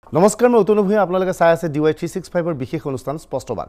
নমস্কাৰ মই অতনু ভূঞা আপোনালোকে চাই আছে DY 365 ৰ বিশেষ অনুষ্ঠান স্পষ্টবাক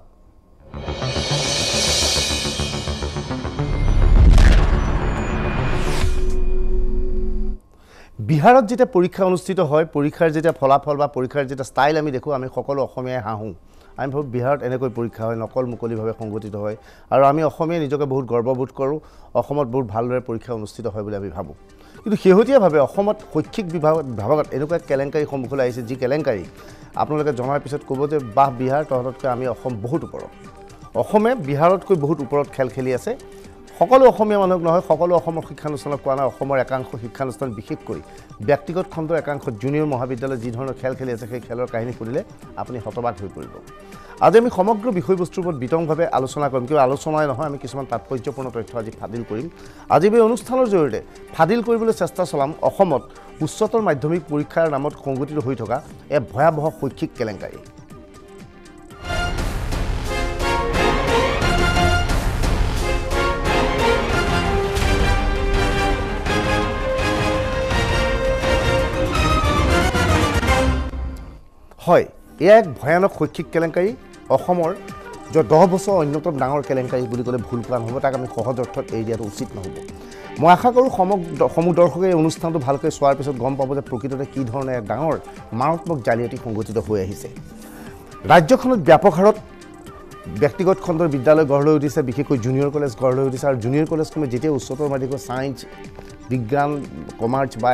বিহাৰত যেতিয়া পৰীক্ষা অনুষ্ঠিত হয় পৰীক্ষাৰ যেতিয়া ফলাফল বা পৰীক্ষাৰ যেতিয়া ষ্টাইল আমি দেখো আমি সকলো অসমীয়াই হাঁহো আমি ভাবো বিহাৰত এনেকৈ পৰীক্ষা হয় নকল মুকলিভাৱে সংগঠিত হয় আৰু আমি অসমীয়া নিজকে বহুত গৰ্ববোধ কৰোঁ অসমত বহুত ভালদৰে পৰীক্ষা অনুষ্ঠিত হয় বুলি আমি ভাবো কিন্তু শেহতীয়াভাৱে অসমত শৈক্ষিক বিভাগত এনেকুৱা কেলেংকাৰী সন্মুখলৈ আহিছে যি কেলেংকাৰী আপোনালোকে জনাৰ পিছত ক'ব যে বাহ বিহাৰ তহঁততকৈ আমি অসম বহুত ওপৰত অসমে বিহাৰতকৈ বহুত ওপৰত খেল খেলি আছে সকলো অসমীয়া মানুহক নহয় সকলো অসমৰ শিক্ষানুষ্ঠানক কোৱা নাই অসমৰ একাংশ শিক্ষানুষ্ঠান বিশেষকৈ ব্যক্তিগত খণ্ডৰ একাংশ জুনিয়ৰ মহাবিদ্যালয় যি ধৰণৰ খেল খেলি আছে সেই খেলৰ কাহিনী শুনিলে আপুনি হতবাক হৈ পৰিব আজি আমি সমগ্ৰ বিষয়বস্তুৰ ওপৰত বিতংভাৱে আলোচনা কৰিম কিয় আলোচনাই নহয় আমি কিছুমান তাৎপৰ্যপূৰ্ণ তথ্য আজি ফাদিল কৰিম আজি এই অনুষ্ঠানৰ জৰিয়তে ফাদিল কৰিবলৈ চেষ্টা চলাম অসমত উচ্চতৰ মাধ্যমিক পৰীক্ষাৰ নামত সংগঠিত হৈ থকা এক ভয়াৱহ শৈক্ষিক কেলেংকাৰী হয় এয়া এক ভয়ানক শৈক্ষিক কেলেংকাৰী অসমৰ যে 10 বছৰ অন্যতম ডাঙৰ কেলেংকাৰী বুলি ক'লে ভুল কোৱা নহ'ব তাক আমি সহজ অৰ্থত এৰি দিয়াটো উচিত নহ'ব মই আশা কৰোঁ সমদৰ্শকে এই অনুষ্ঠানটো ভালকৈ চোৱাৰ পিছত গম পাব যে প্ৰকৃততে কি ধৰণে এক ডাঙৰ মাৰাত্মক জালিয়াতি সংগঠিত হৈ আহিছে ৰাজ্যখনত ব্যাপক হাৰত ব্যক্তিগত খণ্ডৰ বিদ্যালয় গঢ় লৈ উঠিছে বিশেষকৈ জুনিয়ৰ কলেজ গঢ় লৈ উঠিছে আৰু জুনিয়ৰ কলেজসমূহে যেতিয়া উচ্চতৰ মাধ্যমিক ছায়েন্স বিজ্ঞান কমাৰ্চ বা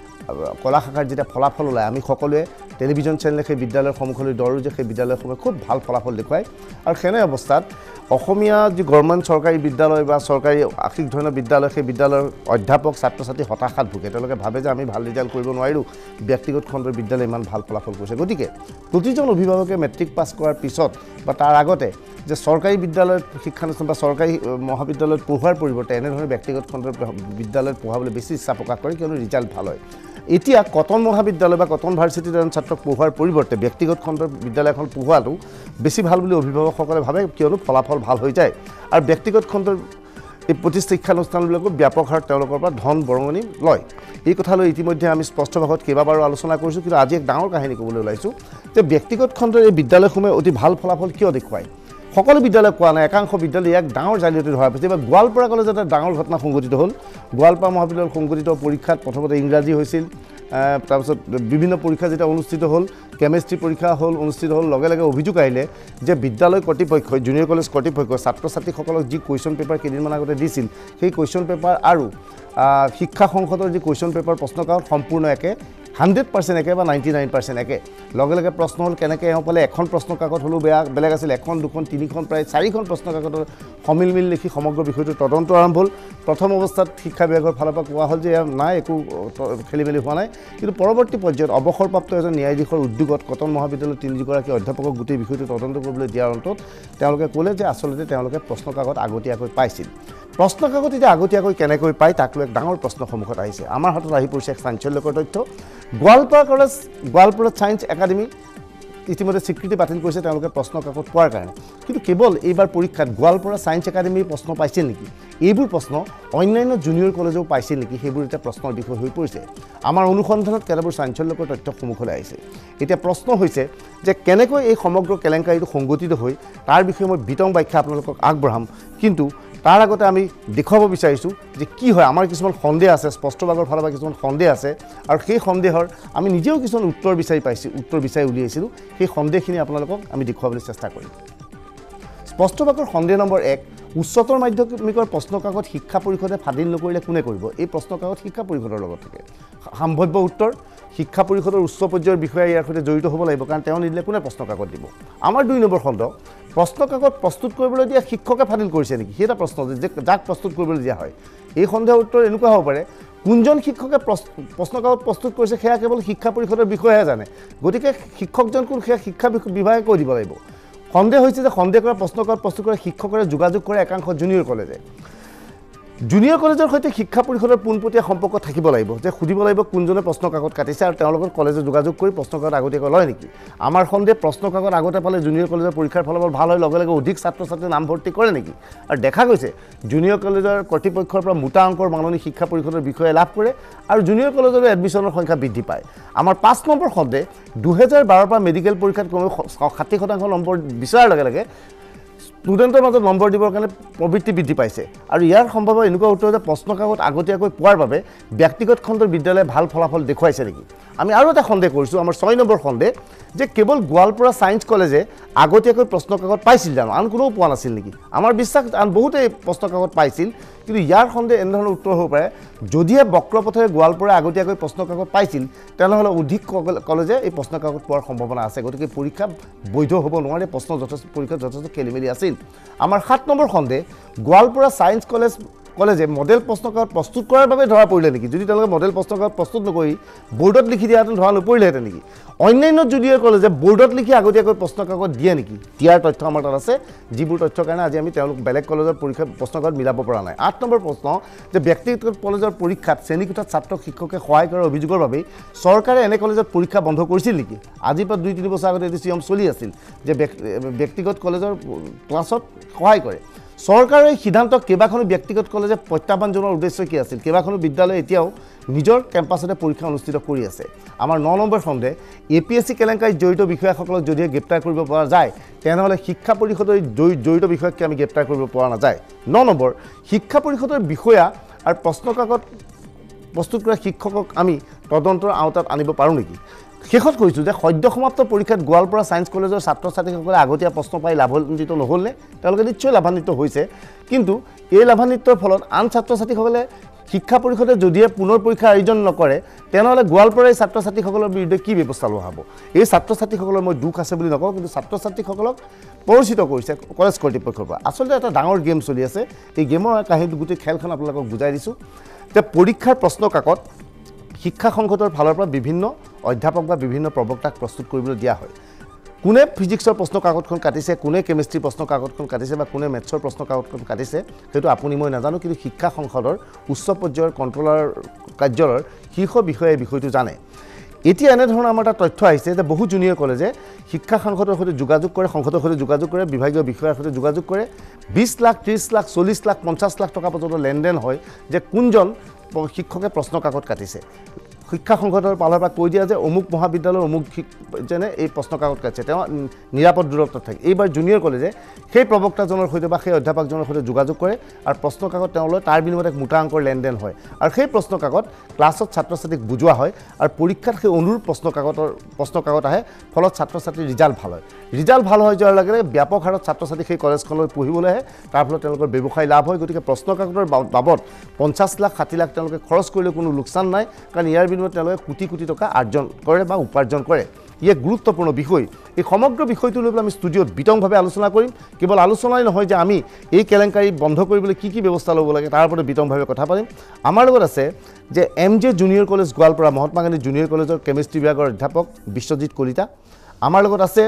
কলা শাখাৰ যেতিয়া ফলাফল ওলায় আমি সকলোৱে টেলিভিজন চেনেলে সেই বিদ্যালয়ৰ সন্মুখলৈ দৌৰো যে সেই বিদ্যালয়সমূহে খুব ভাল ফলাফল দেখুৱায় আৰু সেনে অৱস্থাত অসমীয়া যি গভৰ্ণমেণ্ট চৰকাৰী বিদ্যালয় বা চৰকাৰী আশিক ধৰণৰ বিদ্যালয় সেই বিদ্যালয়ৰ অধ্যাপক ছাত্ৰ ছাত্ৰী হতাশাত ভোগে তেওঁলোকে ভাবে যে আমি ভাল ৰিজাল্ট কৰিব নোৱাৰিলোঁ ব্যক্তিগত খণ্ডৰ বিদ্যালয় ইমান ভাল ফলাফল কৰিছে গতিকে প্ৰতিজন অভিভাৱকে মেট্ৰিক পাছ কৰাৰ পিছত বা তাৰ আগতে যে চৰকাৰী বিদ্যালয়ত শিক্ষানুষ্ঠান বা চৰকাৰী মহাবিদ্যালয়ত পঢ়োৱাৰ পৰিৱৰ্তে এনেধৰণে ব্যক্তিগত খণ্ডৰ বিদ্যালয়ত পঢ়াবলৈ বেছি ইচ্ছা প্ৰকাশ কৰে কিয়নো ৰিজাল্ট ভাল হয় এতিয়া কটন মহাবিদ্যালয় বা কটন ভাৰ্চিটিৰ এজন ছাত্ৰক পঢ়োৱাৰ পৰিৱৰ্তে ব্যক্তিগত খণ্ডৰ বিদ্যালয়খন পঢ়োৱাটো বেছি ভাল বুলি অভিভাৱকসকলে ভাবে কিয়নো ফলাফল ভাল হৈ যায় আৰু ব্যক্তিগত খণ্ডৰ এই প্ৰতিষ্ঠিত শিক্ষানুষ্ঠানবিলাকো ব্যাপক হাৰত তেওঁলোকৰ পৰা ধন বৰঙণি লয় এই কথালৈ ইতিমধ্যে আমি স্পষ্ট ভাষাত কেইবাবাৰো আলোচনা কৰিছোঁ কিন্তু আজি এক ডাঙৰ কাহিনী ক'বলৈ ওলাইছোঁ যে ব্যক্তিগত খণ্ডৰ এই বিদ্যালয়সমূহে অতি ভাল ফলাফল কিয় দেখুৱায় সকলো বিদ্যালয় কোৱা নাই একাংশ বিদ্যালয় এক ডাঙৰ জালিয়াতি ধৰা পিছে এবাৰ গোৱালপাৰা কলেজত এটা ডাঙৰ ঘটনা সংঘটিত হ'ল গোৱালপাৰা মহাবিদ্যালয়ত সংঘটিত পৰীক্ষাত প্ৰথমতে ইংৰাজী হৈছিল তাৰপিছত বিভিন্ন পৰীক্ষা যেতিয়া অনুষ্ঠিত হ'ল কেমেষ্ট্ৰি পৰীক্ষা হ'ল অনুষ্ঠিত হ'ল লগে লগে অভিযোগ আহিলে যে বিদ্যালয় কৰ্তৃপক্ষই জুনিয়ৰ কলেজ কৰ্তৃপক্ষই ছাত্ৰ ছাত্ৰীসকলক যি কুৱেশ্যন পেপাৰ কেইদিনমান আগতে দিছিল সেই কুৱেশ্যন পেপাৰ আৰু শিক্ষা সংসদৰ যি কুৱেশ্যন পেপাৰ প্ৰশ্নকাকত সম্পূৰ্ণ একে 100% একে বা 99% একে লগে লগে প্ৰশ্ন হ'ল কেনেকৈ এওঁ পালে এখন প্ৰশ্ন কাকত হ'লেও বেলেগ আছিল এখন দুখন তিনিখন প্ৰায় 4খন প্ৰশ্ন কাকতৰ সমিল লিখি সমগ্ৰ বিষয়টো তদন্ত আৰম্ভ হ'ল প্ৰথম অৱস্থাত শিক্ষা বিভাগৰ ফালৰ পৰা কোৱা হ'ল যে নাই একো খেলি মেলি হোৱা নাই কিন্তু পৰৱৰ্তী পৰ্যায়ত অৱসৰপ্ৰাপ্ত এজন ন্যায়াধীশৰ উদ্যোগত কটন মহাবিদ্যালয়ৰ 3গৰাকী অধ্যাপকক গোটেই বিষয়টো তদন্ত কৰিবলৈ দিয়াৰ অন্তত তেওঁলোকে ক'লে যে আচলতে তেওঁলোকে প্ৰশ্ন কাকত আগতীয়াকৈ পাইছিল প্ৰশ্ন কাকত এতিয়া আগতীয়াকৈ কেনেকৈ পায় তাক লৈ এক ডাঙৰ প্ৰশ্ন সন্মুখত আহিছে আমাৰ হাতত আহি পৰিছে এক চাঞ্চল্যকৰ তথ্য গোৱালপাৰা ছায়েন্স একাডেমি ইতিমধ্যে স্বীকৃতি বাতিল কৰিছে তেওঁলোকে প্ৰশ্ন কাকত পোৱাৰ কাৰণে কিন্তু কেৱল এইবাৰ পৰীক্ষাত গোৱালপাৰা ছায়েন্স একাডেমিৰ প্ৰশ্ন পাইছিল নেকি এইবোৰ প্ৰশ্ন অন্যান্য জুনিয়ৰ কলেজেও পাইছিল নেকি সেইবোৰ এতিয়া প্ৰশ্নৰ বিষয় হৈ পৰিছে আমাৰ অনুসন্ধানত কেইবাবোৰ চাঞ্চল্যকৰ তথ্য সন্মুখলৈ আহিছে এতিয়া প্ৰশ্ন হৈছে যে কেনেকৈ এই সমগ্ৰ কেলেংকাৰীটো সংগঠিত হৈ তাৰ বিষয়ে মই বিতং ব্যাখ্যা আপোনালোকক আগবঢ়াম কিন্তু তাৰ আগতে আমি দেখুৱাব বিচাৰিছোঁ যে কি হয় আমাৰ কিছুমান সন্দেহ আছে স্পষ্টভাগৰ ফালৰ পৰা কিছুমান সন্দেহ আছে আৰু সেই সন্দেহৰ আমি নিজেও কিছুমান উত্তৰ বিচাৰি উলিয়াইছিলোঁ সেই সন্দেহখিনি আপোনালোকক আমি দেখুৱাবলৈ চেষ্টা কৰিম স্পষ্টভাগৰ সন্দেহ নম্বৰ 1 উচ্চতৰ মাধ্যমিকৰ প্ৰশ্ন কাকত শিক্ষা পৰিষদে ফাদিল নকৰিলে কোনে কৰিব এই প্ৰশ্ন কাকত শিক্ষা পৰিষদৰ লগত থাকে সম্ভাৱ্য উত্তৰ শিক্ষা পৰিষদৰ উচ্চ পৰ্যায়ৰ বিষয়া ইয়াৰ সৈতে জড়িত হ'ব লাগিব কাৰণ তেওঁ নিদিলে কোনে প্ৰশ্ন কাকত দিব আমাৰ 2 নম্বৰ সন্দেহ প্ৰশ্ন কাকত প্ৰস্তুত কৰিবলৈ দিয়া শিক্ষকে ফাদিল কৰিছে নেকি সেই এটা প্ৰশ্ন যে যাক প্ৰস্তুত কৰিবলৈ দিয়া হয় এই সন্দেহৰ উত্তৰ এনেকুৱা হ'ব পাৰে কোনজন শিক্ষকে প্ৰশ্ন কাকত প্ৰস্তুত কৰিছে সেয়া কেৱল শিক্ষা পৰিষদৰ বিষয়াহে জানে গতিকে শিক্ষকজন কোন সেয়া শিক্ষা বিভাগে কৈ দিব লাগিব সন্দেহ হৈছে যে সন্দেহ কৰা প্ৰশ্ন কাকত প্ৰস্তুত কৰা শিক্ষকৰে যোগাযোগ কৰে একাংশ জুনিয়ৰ কলেজে জুনিয়ৰ কলেজৰ সৈতে শিক্ষা পৰিষদৰ পোনপটীয়া সম্পৰ্ক থাকিব লাগিব যে সুধিব লাগিব কোনজনে প্ৰশ্ন কাকত কাটিছে আৰু তেওঁৰ লগত কলেজে যোগাযোগ কৰি প্ৰশ্ন কাকত আগতীয়াকৈ লয় নেকি আমাৰ সন্দেহ প্ৰশ্ন কাকত আগতে পালে জুনিয়ৰ কলেজৰ পৰীক্ষাৰ ফলাফল ভাল হয় লগে লগে অধিক ছাত্ৰ ছাত্ৰী নামভৰ্তি কৰে নেকি আৰু দেখা গৈছে জুনিয়ৰ কলেজৰ কৰ্তৃপক্ষৰ পৰা মোটা অংকৰ মাননি শিক্ষা পৰিষদৰ বিষয়ে লাভ কৰে আৰু জুনিয়ৰ কলেজৰ এডমিশ্যনৰ সংখ্যা বৃদ্ধি পায় আমাৰ 5 নম্বৰ সন্দেহ 2012 পৰা মেডিকেল পৰীক্ষাত কমেও 60% নম্বৰ বিচৰাৰ লগে লগে ষ্টুডেণ্টৰ মাজত নম্বৰ দিবৰ কাৰণে প্ৰবৃত্তি বৃদ্ধি পাইছে আৰু ইয়াৰ সম্ভাৱনা এনেকুৱা উত্তৰ যে প্ৰশ্ন কাকত আগতীয়াকৈ পোৱাৰ বাবে ব্যক্তিগত খণ্ডৰ বিদ্যালয়ে ভাল ফলাফল দেখুৱাইছে নেকি আমি আৰু এটা সন্দেহ কৰিছোঁ আমাৰ 6 নম্বৰ সন্দেহ যে কেৱল গোৱালপাৰা ছায়েন্স কলেজে আগতীয়াকৈ প্ৰশ্ন কাকত পাইছিল জানো আন কোনেও পোৱা নাছিল নেকি আমাৰ বিশ্বাস আন বহুতে প্ৰশ্ন কাকত পাইছিল কিন্তু ইয়াৰ সন্দেহ এনেধৰণৰ উত্তৰ হ'ব পাৰে যদিহে বক্ৰপথেৰে গোৱালপাৰা আগতীয়াকৈ প্ৰশ্ন কাকত পাইছিল তেনেহ'লে অধিক কলেজে এই প্ৰশ্ন কাকত পোৱাৰ সম্ভাৱনা আছে গতিকে পৰীক্ষা বৈধ হ'ব নোৱাৰে প্ৰশ্ন যথেষ্ট পৰীক্ষাত যথেষ্ট খেলিমেলি আছিল আমাৰ 7 নম্বৰ সন্দেহ গোৱালপাৰা ছায়েন্স কলেজে মডেল প্ৰশ্ন কাকত প্ৰস্তুত কৰাৰ বাবে ধৰা পৰিলে নেকি যদি তেওঁলোকে মডেল প্ৰশ্ন কাকত প্ৰস্তুত নকৰি বোৰ্ডত লিখি দিয়াহেঁতেন ধৰা নপৰিলেহেঁতেন নেকি অন্যান্য জুনিয়ৰ কলেজে বোৰ্ডত লিখি আগতীয়াকৈ প্ৰশ্ন কাকত দিয়ে নেকি দিয়াৰ তথ্য আমাৰ তাত আছে যিবোৰ তথ্যৰ কাৰণে আজি আমি তেওঁলোক বেলেগ কলেজৰ পৰীক্ষা প্ৰশ্ন কাকত মিলাব পৰা নাই 8 নম্বৰ প্ৰশ্ন যে ব্যক্তিগত কলেজৰ পৰীক্ষাত শ্ৰেণীকোঠাত ছাত্ৰক শিক্ষকে সহায় কৰাৰ অভিযোগৰ বাবে চৰকাৰে এনে কলেজত পৰীক্ষা বন্ধ কৰিছিল নেকি আজিৰ পৰা 2-3 বছৰ আগতে এইটো চিয়ম চলি আছিল যে ব্যক্তিগত কলেজৰ ক্লাছত সহায় কৰে চৰকাৰৰ এই সিদ্ধান্তক কেইবাখনো ব্যক্তিগত কলেজে প্ৰত্যাহ্বান জনোৱাৰ উদ্দেশ্য কি আছিল কেইবাখনো বিদ্যালয়ে এতিয়াও নিজৰ কেম্পাছতে পৰীক্ষা অনুষ্ঠিত কৰি আছে আমাৰ 9 নম্বৰ সন্দেহ APSC কেলেংকাৰীত জড়িত বিষয়াসকলক যদিহে গ্ৰেপ্তাৰ কৰিব পৰা যায় তেনেহ'লে শিক্ষা পৰিষদৰ জড়িত বিষয়াক আমি গ্ৰেপ্তাৰ কৰিব পৰা নাযায় 9 নম্বৰ শিক্ষা পৰিষদৰ বিষয়া আৰু প্ৰশ্ন কাকত প্ৰস্তুত কৰা শিক্ষকক আমি তদন্তৰ আওতাত আনিব পাৰোঁ নেকি শেষত কৈছোঁ যে সদ্য সমাপ্ত পৰীক্ষাত গোৱালপাৰা ছায়েন্স কলেজৰ ছাত্ৰ ছাত্ৰীসকলে আগতীয়া প্ৰশ্ন পাই লাভান্বিত নহ'লনে তেওঁলোকে নিশ্চয় লাভান্বিত হৈছে কিন্তু এই লাভান্বিতৰ ফলত আন ছাত্ৰ ছাত্ৰীসকলে শিক্ষা পৰিষদে যদিহে পুনৰ পৰীক্ষা আয়োজন নকৰে তেনেহ'লে গোৱালপাৰাৰ এই ছাত্ৰ ছাত্ৰীসকলৰ বিৰুদ্ধে কি ব্যৱস্থা লোৱা হ'ব এই ছাত্ৰ ছাত্ৰীসকলৰ মই দুখ আছে বুলি নকওঁ কিন্তু ছাত্ৰ ছাত্ৰীসকলক পৰিচিত কৰিছে কলেজ কৰ্তৃপক্ষৰ পৰা আচলতে এটা ডাঙৰ গেম চলি আছে এই গেমৰ কাহিনীটো গোটেই খেলখন আপোনালোকক বুজাই দিছোঁ যে পৰীক্ষাৰ প্ৰশ্ন কাকত শিক্ষা সংসদৰ ফালৰ পৰা বিভিন্ন অধ্যাপক বা বিভিন্ন প্ৰবক্তাক প্ৰস্তুত কৰিবলৈ দিয়া হয় কোনে ফিজিক্সৰ প্ৰশ্ন কাকতখন কাটিছে কোনে কেমিষ্ট্ৰি প্ৰশ্ন কাকতখন কাটিছে বা কোনে মেথছৰ প্ৰশ্ন কাকতখন কাটিছে সেইটো আপুনি মই নাজানো কিন্তু শিক্ষা সংসদৰ উচ্চ পৰ্যায়ৰ কণ্ট্ৰলাৰ কাৰ্যালয়ৰ শীৰ্ষ বিষয়ে বিষয়টো জানে এতিয়া এনেধৰণৰ আমাৰ এটা তথ্য আহিছে যে বহু জুনিয়ৰ কলেজে শিক্ষা সংসদৰ সৈতে যোগাযোগ কৰে সংসদৰ সৈতে যোগাযোগ কৰে বিভাগীয় বিষয়াৰ সৈতে যোগাযোগ কৰে 20 লাখ 30 লাখ 40 লাখ 50 লাখ টকা পৰ্যন্ত লেনদেন হয় যে কোনজন শিক্ষকে প্ৰশ্ন কাকত কাটিছে শিক্ষা সংসদৰ ফালৰ পৰা কৈ দিয়া যে অমুক মহাবিদ্যালয়ৰ অমুক যেনে এই প্ৰশ্ন কাকত কাটিছে তেওঁ নিৰাপদ দূৰত্বত থাকে এইবাৰ জুনিয়ৰ কলেজে সেই প্ৰবক্তাজনৰ সৈতে বা সেই অধ্যাপকজনৰ সৈতে যোগাযোগ কৰে আৰু প্ৰশ্ন কাকত তেওঁলৈ তাৰ বিনিময়ত এক মোটা অংকৰ লেনদেন হয় আৰু সেই প্ৰশ্ন কাকত ক্লাছত ছাত্ৰ ছাত্ৰীক বুজোৱা হয় আৰু পৰীক্ষাত সেই অনুৰূপ প্ৰশ্ন কাকত আহে ফলত ছাত্ৰ ছাত্ৰীৰ ৰিজাল্ট ভাল হয় ৰিজাল্ট ভাল হৈ যোৱাৰ লগে লগে ব্যাপক হাৰত ছাত্ৰ ছাত্ৰী সেই কলেজখনলৈ পঢ়িবলৈ আহে তাৰ ফলত তেওঁলোকৰ ব্যৱসায় লাভ হয় গতিকে প্ৰশ্ন কাকতৰ বাবদ 50 লাখ 60 লাখ তেওঁলোকে খৰচ কৰিলে কোনো লোকচান নাই কাৰণ ইয়াৰ বিনিময়ত তেওঁলোকে কোটি কোটি টকা অৰ্জন কৰে বা উপাৰ্জন কৰে ইয়ে গুৰুত্বপূৰ্ণ বিষয় এই সমগ্ৰ বিষয়টো লৈ পেলাই আমি ষ্টুডিঅ'ত বিতংভাৱে আলোচনা কৰিম কেৱল আলোচনাই নহয় যে আমি এই কেলেংকাৰী বন্ধ কৰিবলৈ কি ব্যৱস্থা ল'ব লাগে তাৰ ওপৰত বিতংভাৱে কথা পাতিম আমাৰ লগত আছে যে MJ junior college Goalpara Mahatma Gandhi junior কলেজৰ কেমিষ্ট্ৰি বিভাগৰ অধ্যাপক বিশ্বজিৎ কলিতা আমাৰ লগত আছে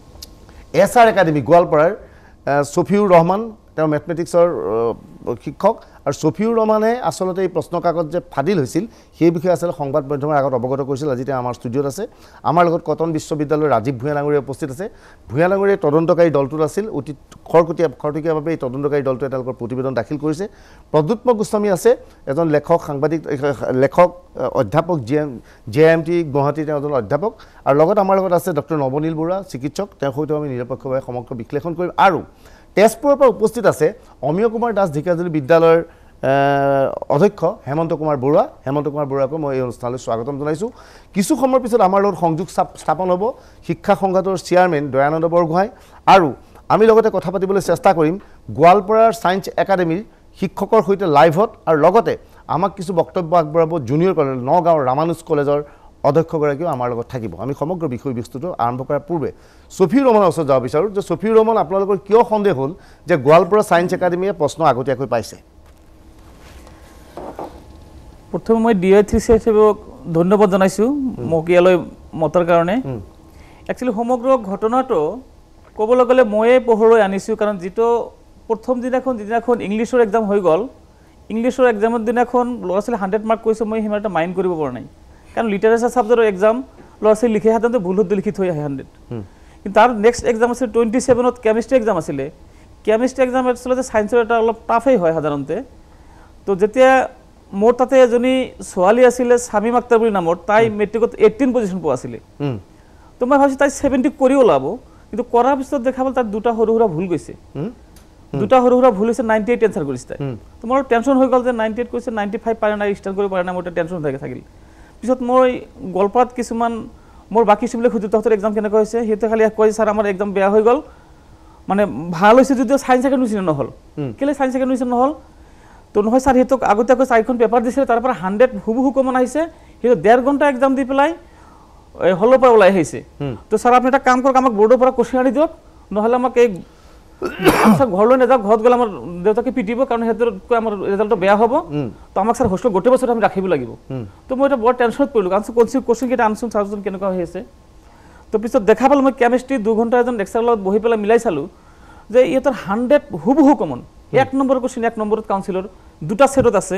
SR একাডেমি গোৱালপাৰাৰ ছফিউৰ ৰহমান তেওঁ মেথমেটিক্সৰ শিক্ষক আৰু ছফিউৰ ৰহমানে আসলতে এই প্ৰশ্ন কাকত যে ফাদিল হৈছিল সেই বিষয়ে আসলে সংবাদ মাধ্যমৰ আগত অৱগত কৰিছিল আজি তেওঁ আমাৰ ষ্টুডিঅ'ত আছে আমাৰ লগত কটন বিশ্ববিদ্যালয়ৰ ৰাজীৱ ভূঞা ডাঙৰীয়া উপস্থিত আছে ভূঞা ডাঙৰীয়া তদন্তকাৰী দলটোত আছিল অতি খৰতকীয়াভাৱে এই তদন্তকাৰী দলটোৱে তেওঁলোকৰ প্ৰতিবেদন দাখিল কৰিছে প্ৰদ্যুৎম গোস্বামী আছে এজন লেখক সাংবাদিক লেখক অধ্যাপক JMT গুৱাহাটী তেওঁ এজন অধ্যাপক আৰু লগত আমাৰ লগত আছে ডক্টৰ নৱনীল বৰুৱা চিকিৎসক তেওঁৰ সৈতে আমি নিৰপেক্ষভাৱে সমগ্ৰ বিশ্লেষণ কৰিম আৰু তেজপুৰৰ পৰা উপস্থিত আছে অমিয় কুমাৰ দাস ঢেকিয়াজুলি বিদ্যালয়ৰ অধ্যক্ষ হেমন্ত কুমাৰ বৰুৱাক মই এই অনুষ্ঠানলৈ স্বাগতম জনাইছোঁ কিছু সময়ৰ পিছত আমাৰ লগত সংযোগ স্থাপন হ'ব শিক্ষা সংঘাতৰ চেয়াৰমেন দয়ানন্দ বৰগোহাঁই আৰু আমি লগতে কথা পাতিবলৈ চেষ্টা কৰিম গোৱালপাৰাৰ ছায়েন্স একাডেমীৰ শিক্ষকৰ সৈতে লাইভত আৰু লগতে আমাক কিছু বক্তব্য আগবঢ়াব জুনিয়ৰ কলেজ নগাঁৱৰ ৰামানুজ কলেজৰ অধ্যক্ষগৰাকীও আমাৰ লগত থাকিব আমি সমগ্ৰ বিষয়বস্তুটো আৰম্ভ কৰাৰ পূৰ্বে ছফিউৰ ৰহমানৰ ওচৰত যাব বিচাৰোঁ যে ছফিউৰ ৰহমান আপোনালোকৰ কিয় সন্দেহ হ'ল যে গোৱালপাৰা ছায়েন্স একাডেমীয়ে প্ৰশ্ন আগতীয়াকৈ পাইছে প্ৰথমে মই DI3CFক ধন্যবাদ জনাইছোঁ মোক ইয়ালৈ মতৰ কাৰণে একচুৱেলি সমগ্ৰ ঘটনাটো ক'বলৈ গ'লে ময়ে পোহৰলৈ আনিছোঁ কাৰণ যিটো প্ৰথম যিদিনাখন ইংলিছৰ এক্সাম হৈ গ'ল ইংলিছৰ এক্সামৰ দিনাখন ল'ৰা ছোৱালী 100 মাৰ্ক কৰিছে মই সিমান এটা মাইণ্ড কৰিব পৰা নাই কাৰণ লিটাৰেচাৰ ছাবজেক্টৰ এক্সাম ল'ৰা ছোৱালী লিখে সাধাৰণতে ভুল শুদ্ধ লিখি থৈ আহে 100 কিন্তু তাৰ নেক্সট এক্সাম আছিল 27ত কেমিষ্ট্ৰি এক্সাম আছিলে কেমিষ্ট্ৰি এক্সাম আচলতে ছায়েন্সৰ এটা অলপ টাফেই হয় সাধাৰণতে তো যেতিয়া মোৰ তাতে এজনী ছোৱালী আছিলে শামিম আক্তাৰ বুলি নামৰ তাই মেট্ৰিকত 18 পজিশ্যন পোৱা আছিলে তো মই ভাবিছোঁ তাই 70 কৰি ওলাব কিন্তু কৰাৰ পিছত দেখা পালোঁ তাত দুটা সৰু সুৰা ভুল গৈছে দুটা সৰু সুৰা ভুল হৈছে 98 এনচাৰ কৰিছে তাই তোমাৰ টেনশ্যন হৈ গ'ল যে 98 কৰিছে 95 পাৰে নাই ষ্টাৰ্ট কৰিব পাৰে নাই মোৰ টেনশ্যন থাকিল পিছত মই গল্পত কিছুমান মোৰ বাকী ষ্টুডেণ্টক সুধি তাহঁতৰ এক্সাম কেনেকুৱা হৈছে সিহঁতে খালি কয় ছাৰ আমাৰ এক্সাম বেয়া হৈ গ'ল মানে ভাল হৈছে যদিও ছায়েন্স একাডেমি নহ'ল কেলৈ ছায়েন্স একাডেমি নহ'ল তো নহয় ছাৰ সিহঁতক আগতীয়াকৈ 4খন পেপাৰ দিছিলে তাৰ পৰা 100 হুবহু কমন আহিছে সিহঁতে 1.5 ঘণ্টা এক্সাম দি পেলাই হলৰ পৰা ওলাই আহিছে তো ছাৰ আপুনি এটা কাম কৰক আমাক বৰ্ডৰ পৰা কুৱেশ্যন আনি দিয়ক নহ'লে আমাক এই ঘৰলৈ নাযাওক ঘৰত গ'লে আমাৰ দেউতাকে পিটিব কাৰণ সিহঁতৰ আমাৰ ৰিজাল্টটো বেয়া হ'ব তো আমাক ছাৰ হোষ্টেল গোটেই বছৰ আমি ৰাখিব লাগিব তো মই এটা বৰ টেনশ্যনত পৰিলোঁ কাৰণ কুৱেশ্যন কেইটা আনচোন চাওঁচোন কেনেকুৱা হৈ আছে তো পিছত দেখা পালোঁ মই কেমিষ্ট্ৰি 2 ঘণ্টা এজন লেকচাৰৰ লগত বহি পেলাই মিলাই চালোঁ যে ইহঁতৰ 100 হুবহু কমন 1 নম্বৰ কুৱেশ্যন 1 নম্বৰত কাউন্সিলৰ দুটা সেটত আছে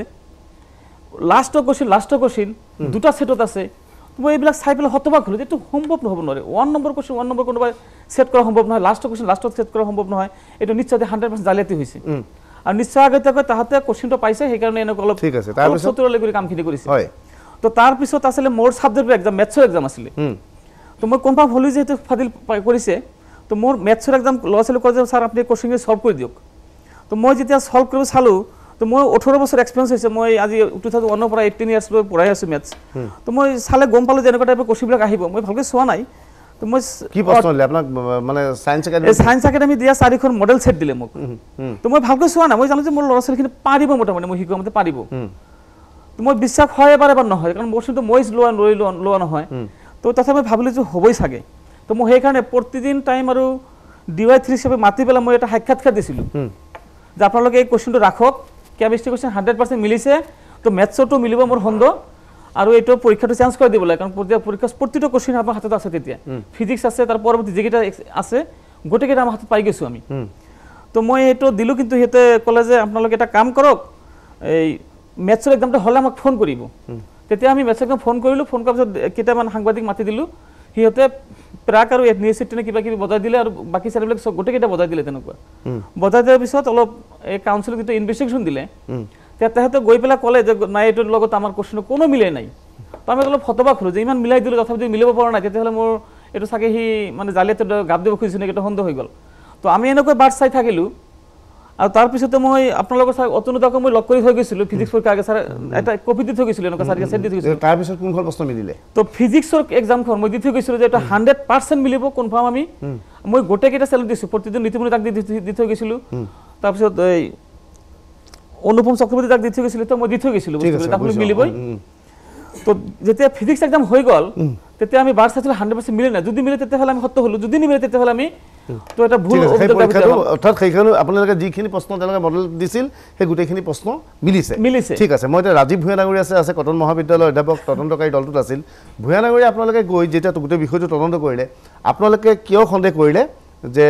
লাষ্টৰ কুৱেশ্যন দুটা সেটত আছে মই এইবিলাক চাই পেলাই হতবাক হ'লোঁ এইটো সম্ভৱ নহ'ব নোৱাৰে 1 নম্বৰ কুৱেশ্যন 1 নম্বৰ কোনোবাই সেট কৰা সম্ভৱ নহয় লাষ্টৰ কুৱেশ্যন লাষ্টত সেট কৰা সম্ভৱ নহয় এইটো নিশ্চয় 100% জালিয়াতি হৈছে আৰু নিশ্চয় আগতীয়াকৈ তাহাঁতে কুৱেশ্যনটো পাইছে সেইকাৰণে এনেকুৱা অলপ ঠিক আছে তাৰপিছত চতুৰলৈ কৰি কামখিনি কৰিছে তো তাৰপিছত আছিলে মোৰ ছাবজেক্টৰ এক্সাম মেথছৰ এক্সাম আছিলে তো মই কনফাৰ্ম হ'লোঁ যে সেইটো ফাদিল কৰিছে তো মোৰ মেথছৰ এক্সাম ল'ৰা ছোৱালী কয় যে ছাৰ আপুনি কুৱেশ্যনখিনি ছল্ভ কৰি দিয়ক তো মই যেতিয়া ছল্ভ কৰিব চালোঁ তো মই 18 বছৰ এক্সপিৰিয়েঞ্চ হৈছে মই আজি 2001 পৰা 18 ইয়াৰ্ছ লৈ পঢ়াই আছোঁ মেথছ তো মই চালে গম পালোঁ যে এনেকুৱা টাইপৰ কুৱেশ্যনবিলাক আহিব মই ভালকৈ চোৱা নাই তো মই কি প্ৰশ্ন দিলে আপোনাক মানে ছায়েন্স একাডেমি দিয়া 4খন মডেল সেট দিলে মোক তো মই ভালকৈ চোৱা নাই মই জানো যে মোৰ ল'ৰা ছোৱালীখিনি পাৰিব মোটামুটি মই শিকোৱা মতে পাৰিব তো মই বিশ্বাস হয় এবাৰ নহয় কাৰণ বস্তুটো মই লোৱা নহয় তো তথাপি মই ভাবিলোঁ যে হ'বই চাগে তো মই সেইকাৰণে প্ৰতিদিন টাইম আৰু DY3 হিচাপে মাতি পেলাই মই এটা সাক্ষাৎকাৰ দিছিলোঁ যে আপোনালোকে এই কুৱেশ্যনটো ৰাখক কেমিষ্ট্ৰি কুৱেশ্যন 100% মিলিছে তো মেথছতো মিলিব মোৰ সন্দেহ আৰু এইটো পৰীক্ষাটো চেঞ্জ কৰি দিব লাগে কাৰণ পৰীক্ষা প্ৰতিটো কুৱেশ্যন আমাৰ হাতত আছে তেতিয়া ফিজিক্স আছে তাৰ পৰৱৰ্তী যিকেইটা আছে গোটেইকেইটা আমাৰ হাতত পাই গৈছোঁ আমি তো মই এইটো দিলোঁ কিন্তু সিহঁতে ক'লে যে আপোনালোকে এটা কাম কৰক এই মেথছৰ এক্সামটো হ'লে আমাক ফোন কৰিব তেতিয়া আমি মেথছৰ এক্সাম ফোন কৰিলোঁ ফোন কৰাৰ পিছত কেইটামান সাংবাদিক মাতি দিলোঁ সিহঁতে প্ৰাক আৰু এডমিনিষ্ট্ৰেটিভে কিবা কিবি বজাই দিলে আৰু বাকী চাৰিবিলাক গোটেইকেইটা বজাই দিলে তেনেকুৱা বজাই দিয়াৰ পিছত অলপ এই কাউন্সিলক যিটো ইনভেষ্টিগেশ্যন দিলে তেহেঁতে গৈ পেলাই ক'লে যে নাই এইটোৰ লগত আমাৰ কুৱেশ্যনৰ কোনো মিলে নাই তো আমি অলপ হতবাক হ'লোঁ যে ইমান মিলাই দিলোঁ তথাপিও মিলিব পৰা নাই তেতিয়াহ'লে মোৰ এইটো চাগে সি মানে জালিয়াতি গাপ দিব খুজিছে নেকি এইটো সন্দেহ হৈ গ'ল তো আমি এনেকৈ বাট চাই থাকিলোঁ আৰু তাৰপিছতে মই আপোনালোকৰ ছাৰ অতনুদাকো মই লগ কৰি থৈ গৈছিলোঁ ফিজিক্স পৰীক্ষা আগে ছাৰ এটা কপি দি থৈ গৈছিলোঁ এনেকুৱা ছাৰকে ছেট দি থৈ গৈছিলোঁ তাৰপিছত কোনখন প্ৰশ্ন মিলিলে তো ফিজিক্সৰ এক্সামখন মই দি থৈ গৈছিলোঁ যে এটা 100% মিলিব কনফাৰ্ম আমি মই গোটেইকেইটা চেলেঞ্জ দিছোঁ প্ৰতিদিন নীতিমণি তাক দি থৈ গৈছিলোঁ তাৰপিছত এই অনুপম চক্ৰৱৰ্তী তাক দি থৈ গৈছিলোঁ তো মই দি থৈ গৈছিলোঁ তাক মিলিবই তো যেতিয়া ফিজিক্স এক্সাম হৈ গ'ল তেতিয়া আমি বাৰ চাইছিলোঁ 100% মিলে নাই যদি মিলে তেতিয়াহ'লে আমি সত্য হ'লোঁ যদি নিমিলে তেতিয়াহ'লে আমি তো এটা ভুল অৰ্থাৎ সেইখন আপোনালোকে যিখিনি প্ৰশ্ন তেওঁলোকে মডেল দিছিল সেই গোটেইখিনি প্ৰশ্ন মিলিছে ঠিক আছে মই এতিয়া ৰাজীৱ ভূঞা ডাঙৰীয়া আছে কটন মহাবিদ্যালয়ৰ অধ্যাপক তদন্তকাৰী দলটোত আছিল ভূঞা ডাঙৰীয়া আপোনালোকে গৈ যেতিয়া গোটেই বিষয়টো তদন্ত কৰিলে আপোনালোকে কিয় সন্দেহ কৰিলে যে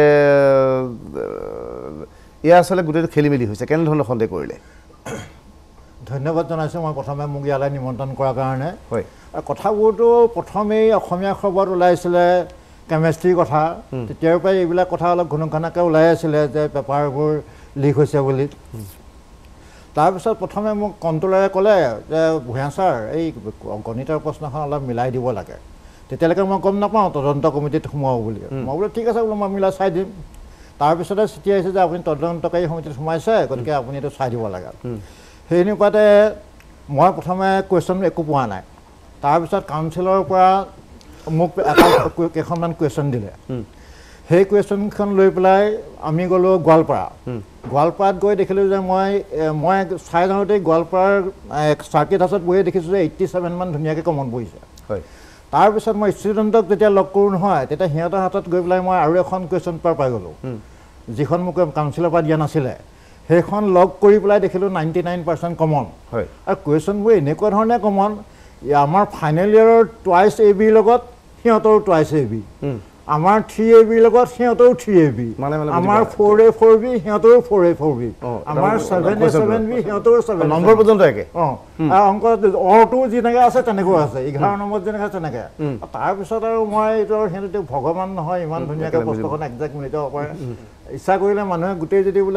এয়া আচলতে গোটেইটো খেলি মেলি হৈছে কেনেধৰণৰ সন্দেহ কৰিলে ধন্যবাদ জনাইছোঁ মই প্ৰথমে মোক ইয়ালৈ নিমন্ত্ৰণ কৰাৰ কাৰণে হয় কথাবোৰতো প্ৰথমেই অসমীয়া খবৰত ওলাইছিলে কেমেষ্ট্ৰিৰ কথা তেতিয়াৰ পৰাই এইবিলাক কথা অলপ ঘুনুঘানাকৈ ওলাই আছিলে যে পেপাৰবোৰ লিক হৈছে বুলি তাৰপিছত প্ৰথমে মোক কণ্ট্ৰলাৰে ক'লে যে ভূঞা ছাৰ এই গণিতৰ প্ৰশ্নখন অলপ মিলাই দিব লাগে তেতিয়ালৈকে মই গম নাপাওঁ তদন্ত কমিটিত সোমাব বুলি মই বোলো ঠিক আছে বোলো মই মিলাই চাই দিম তাৰপিছতে চিঠি আহিছে যে আপুনি তদন্তকাৰী সমিতিত সোমাইছে গতিকে আপুনি এইটো চাই দিব লাগে সেই এনেকুৱাতে মই প্ৰথমে কুৱেশ্যন একো পোৱা নাই তাৰপিছত কাউন্সিলৰ পৰা মোক এটা কেইখনমান কুৱেশ্যন দিলে সেই কুৱেশ্যনখন লৈ পেলাই আমি গ'লোঁ গোৱালপাৰাত গৈ দেখিলোঁ যে মই চাই যাওঁতেই গোৱালপাৰাৰ চাৰ্কিট হাউচত বহি দেখিছোঁ যে 87 মান ধুনীয়াকৈ কমন পৰিছে হয় তাৰপিছত মই ষ্টুডেণ্টক যেতিয়া লগ কৰোঁ নহয় তেতিয়া সিহঁতৰ হাতত গৈ পেলাই মই আৰু এখন কুৱেশ্যন পেপাৰ পাই গ'লোঁ যিখন মোক কাউন্সিলৰ পৰা দিয়া নাছিলে সেইখন লগ কৰি পেলাই দেখিলোঁ 99% কমন হয় আৰু কুৱেশ্যনবোৰ এনেকুৱা ধৰণে কমন আমাৰ ফাইনেল ইয়েৰৰ টুৱাইচ AB লগত সিহঁতৰ টুৱাইচ AB আমাৰ 3AB লগত সিহঁতৰো 3AB আমাৰ 4A 4B সিহঁতৰো 4A 4B আমাৰ 7A 7B সিহঁতৰো 7 নম্বৰ পৰ্যন্ত একে অংক অটো যেনেকৈ আছে তেনেকৈ আছে 11 নম্বৰত যেনেকৈ তেনেকৈ তাৰপিছত আৰু মই এইটো সিহঁতে ভগৱান নহয় ইমান ধুনীয়াকৈ পুস্তকখন একজেক্ট মিলিব পাৰে ইচ্ছা কৰিলে মানুহে গোটেই যদি বোলে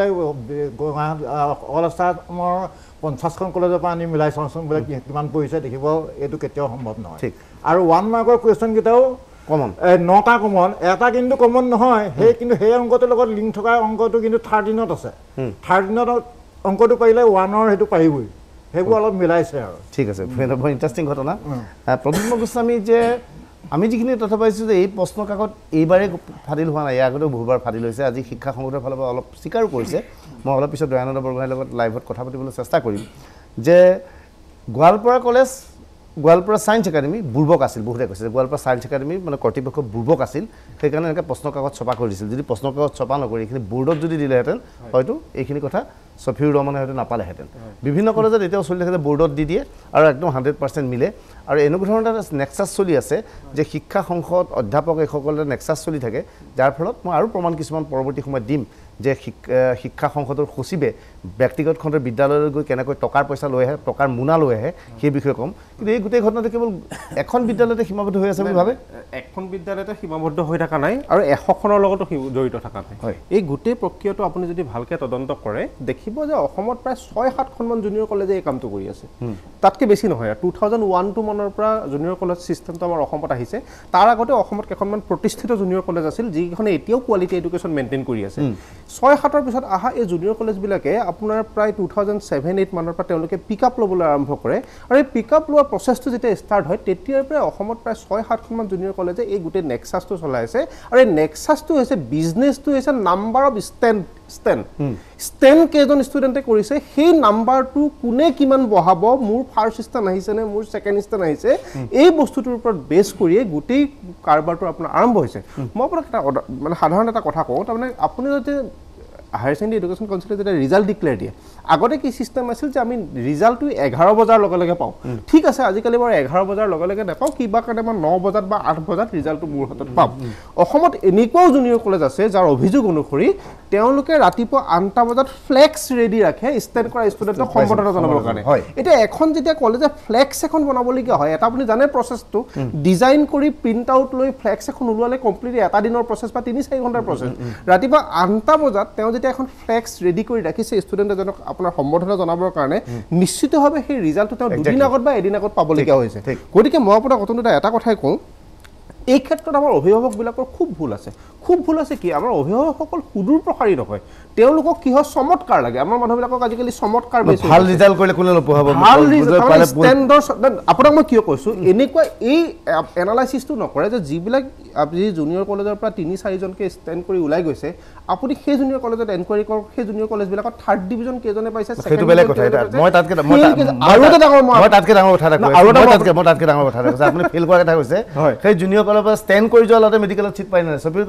অল আছামৰ 50খন কলেজৰ পৰা আনি মিলাই চাওঁচোন বোলে কিমান পৰিছে দেখিব এইটো কেতিয়াও সম্ভৱ নহয় আৰু 1 মাৰ্কৰ কুৱেশ্যনকেইটাও কমন 9টা কমন এটা কিন্তু কমন নহয় কিন্তু সেই অংকটোৰ লগত লিংক থকা অংকটো কিন্তু 13ত আছে 13ত অংকটো পাৰিলে 1ৰ সেইটো পাৰিবই সেইবোৰ অলপ মিলাইছে আৰু ঠিক আছে বৰ ইণ্টাৰেষ্টিং ঘটনা প্ৰদ্যুম্ন গোস্বামী যে আমি যিখিনি তথ্য পাইছোঁ যে এই প্ৰশ্ন কাকত এইবাৰেই ফাদিল হোৱা নাই ইয়াৰ আগতেও বহুবাৰ ফাদিল হৈছে আজি শিক্ষা সংগঠনৰ ফালৰ পৰা অলপ স্বীকাৰো কৰিছে মই অলপ পিছত দয়ানন্দ বৰগোহাঁইৰ লগত লাইভত কথা পাতিবলৈ চেষ্টা কৰিম যে Goalpara college Goalpara science academy বুৰ্বক আছিল বহুতে কৈছে গোৱালপাৰা ছায়েন্স একাডেমি মানে কৰ্তৃপক্ষ বুৰ্বক আছিল সেইকাৰণে এনেকৈ প্ৰশ্ন কাকত ছপা কৰি দিছিল যদি প্ৰশ্ন কাকত ছপা নকৰি এইখিনি বোৰ্ডত যদি দিলেহেঁতেন হয়তো এইখিনি কথা ছফিউৰ ৰহমানে হয়তো নাপালেহেঁতেন বিভিন্ন কলেজত এতিয়াও চলি থাকে যে বোৰ্ডত দি দিয়ে আৰু একদম 100% মিলে আৰু এনেকুৱা ধৰণৰ এটা নেক্সাছ চলি আছে যে শিক্ষা সংসদ অধ্যাপক এইসকলৰ নেক্সাছ চলি থাকে যাৰ ফলত মই আৰু প্ৰমাণ কিছুমান পৰৱৰ্তী সময়ত দিম যে শিক্ষা সংসদৰ সচিবে ব্যক্তিগত খণ্ডৰ বিদ্যালয়লৈ গৈ কেনেকৈ টকাৰ পইচা লৈ আহে টকাৰ মোনা লৈ আহে সেই বিষয়ে ক'ম কিন্তু এই গোটেই ঘটনাটো কেৱল এখন বিদ্যালয়তে সীমাবদ্ধ হৈ আছে বুলি ভাবে এখন বিদ্যালয়তে সীমাবদ্ধ হৈ থকা নাই আৰু 100খনৰ লগতো জড়িত থকা নাই এই গোটেই প্ৰক্ৰিয়াটো আপুনি যদি ভালকৈ তদন্ত কৰে দেখিব যে অসমত প্ৰায় 6-7খনমান জুনিয়ৰ কলেজে এই কামটো কৰি আছে তাতকৈ বেছি নহয় 2001 মানৰ পৰা জুনিয়ৰ কলেজ ছিষ্টেমটো আমাৰ অসমত আহিছে তাৰ আগতে অসমত কেইখনমান প্ৰতিষ্ঠিত জুনিয়ৰ কলেজ আছিল যিকেইখনে এতিয়াও কোৱালিটি এডুকেশ্যন মেইনটেইন কৰি আছে 6-7ৰ পিছত অহা এই জুনিয়ৰ কলেজবিলাকে আপোনাৰ প্ৰায় 2007-8 মানৰ পৰা তেওঁলোকে পিক আপ ল'বলৈ আৰম্ভ কৰে আৰু এই পিক আপ লোৱাৰ প্ৰচেছটো যেতিয়া ষ্টাৰ্ট হয় তেতিয়াৰ পৰা অসমত প্ৰায় 6-7খনমান জুনিয়ৰ কলেজে এই গোটেই নেক্সাছটো চলাই আছে আৰু এই নেক্সাছটো হৈছে বিজনেছটো হৈছে নাম্বাৰ অফ ষ্টেণ্ড কেইজন ষ্টুডেণ্টে কৰিছে সেই নাম্বাৰটো কোনে কিমান বঢ়াব মোৰ ফাৰ্ষ্ট স্থান আহিছে নে মোৰ ছেকেণ্ড স্থান আহিছে এই বস্তুটোৰ ওপৰত বেছ কৰিয়ে গোটেই কাৰবাৰটো আপোনাৰ আৰম্ভ হৈছে মই আপোনাক এটা মানে সাধাৰণ এটা কথা কওঁ তাৰমানে আপুনি যদি হায়াৰ ছেকেণ্ডেৰী এডুকেশ্যন কাউন্সিলে যেতিয়া ৰিজাল্ট ডিক্লেয়াৰ দিয়ে আগতে কি চিষ্টেম আছিল যে আমি ৰিজাল্টটো 11 বজাৰ লগে লগে পাওঁ ঠিক আছে আজিকালি বাৰু 11 বজাৰ লগে লগে নাপাওঁ কিবা কাৰণে মই 9 বজাত বা 8 বজাত ৰিজাল্টটো মোৰ হাতত পাম অসমত এনেকুৱাও জুনিয়ৰ কলেজ আছে যাৰ অভিযোগ অনুসৰি তেওঁলোকে ৰাতিপুৱা 8টা বজাত ফ্লেক্স ৰেডি ৰাখে ষ্টেণ্ড কৰা ষ্টুডেণ্টক সম্বৰ্ধনা জনাবৰ কাৰণে এতিয়া এখন যেতিয়া কলেজে ফ্লেক্স এখন বনাবলগীয়া হয় এটা আপুনি জানে প্ৰচেছটো ডিজাইন কৰি প্ৰিণ্ট আউট লৈ ফ্লেক্স এখন ওলোৱালে কমপ্লিটলি এটা দিনৰ প্ৰচেছ বা 3-4 ঘণ্টাৰ প্ৰচেছ ৰাতিপুৱা 8টা বজাত তেওঁ যেতিয়া এখন ফ্লেক্স ৰেডি কৰি ৰাখিছে ষ্টুডেণ্ট এজনক আপোনাৰ সম্বৰ্ধনা জনাবৰ কাৰণে নিশ্চিতভাৱে সেই ৰিজাল্টটো তেওঁ দুদিন আগত বা এদিন আগত পাবলগীয়া হৈছে গতিকে মই আপোনাক অত্যন্ত এটা কথাই কওঁ এই ক্ষেত্ৰত আমাৰ অভিভাৱকবিলাকৰ খুব ভুল আছে কি আমাৰ অভিভাৱকসকল সুদূৰ প্ৰসাৰী নহয় তেওঁলোকক কি হয় চমৎকাৰ লাগে আমাৰ মানুহবিলাকক আজিকালি চমৎকাৰ বেছি ভাল ৰিজাল্ট কৰিলে কোনে নপঢ়াব আপোনাক মই কিয় কৈছোঁ এনেকুৱা এই এনালাইচিছটো নকৰে যে যিবিলাক আপুনি জুনিয়ৰ কলেজৰ পৰা 3-4জনকে ষ্টেণ্ড কৰি ওলাই গৈছে আপুনি সেই জুনিয়ৰ কলেজত এনকুৱাৰী কৰক সেই জুনিয়ৰ কলেজবিলাকত 3rd ডিভিজন কেইজনে পাইছে সেইটো বেলেগ কথা মই তাতকৈ ডাঙৰ কথা কৈছে আপুনি ফেইল কৰা কথা কৈছে সেই জুনিয়ৰ কলেজৰ পৰা ষ্টেণ্ড কৰি যোৱা ল'ৰাটোৱে মেডিকেলত চিট পাই নাই চবি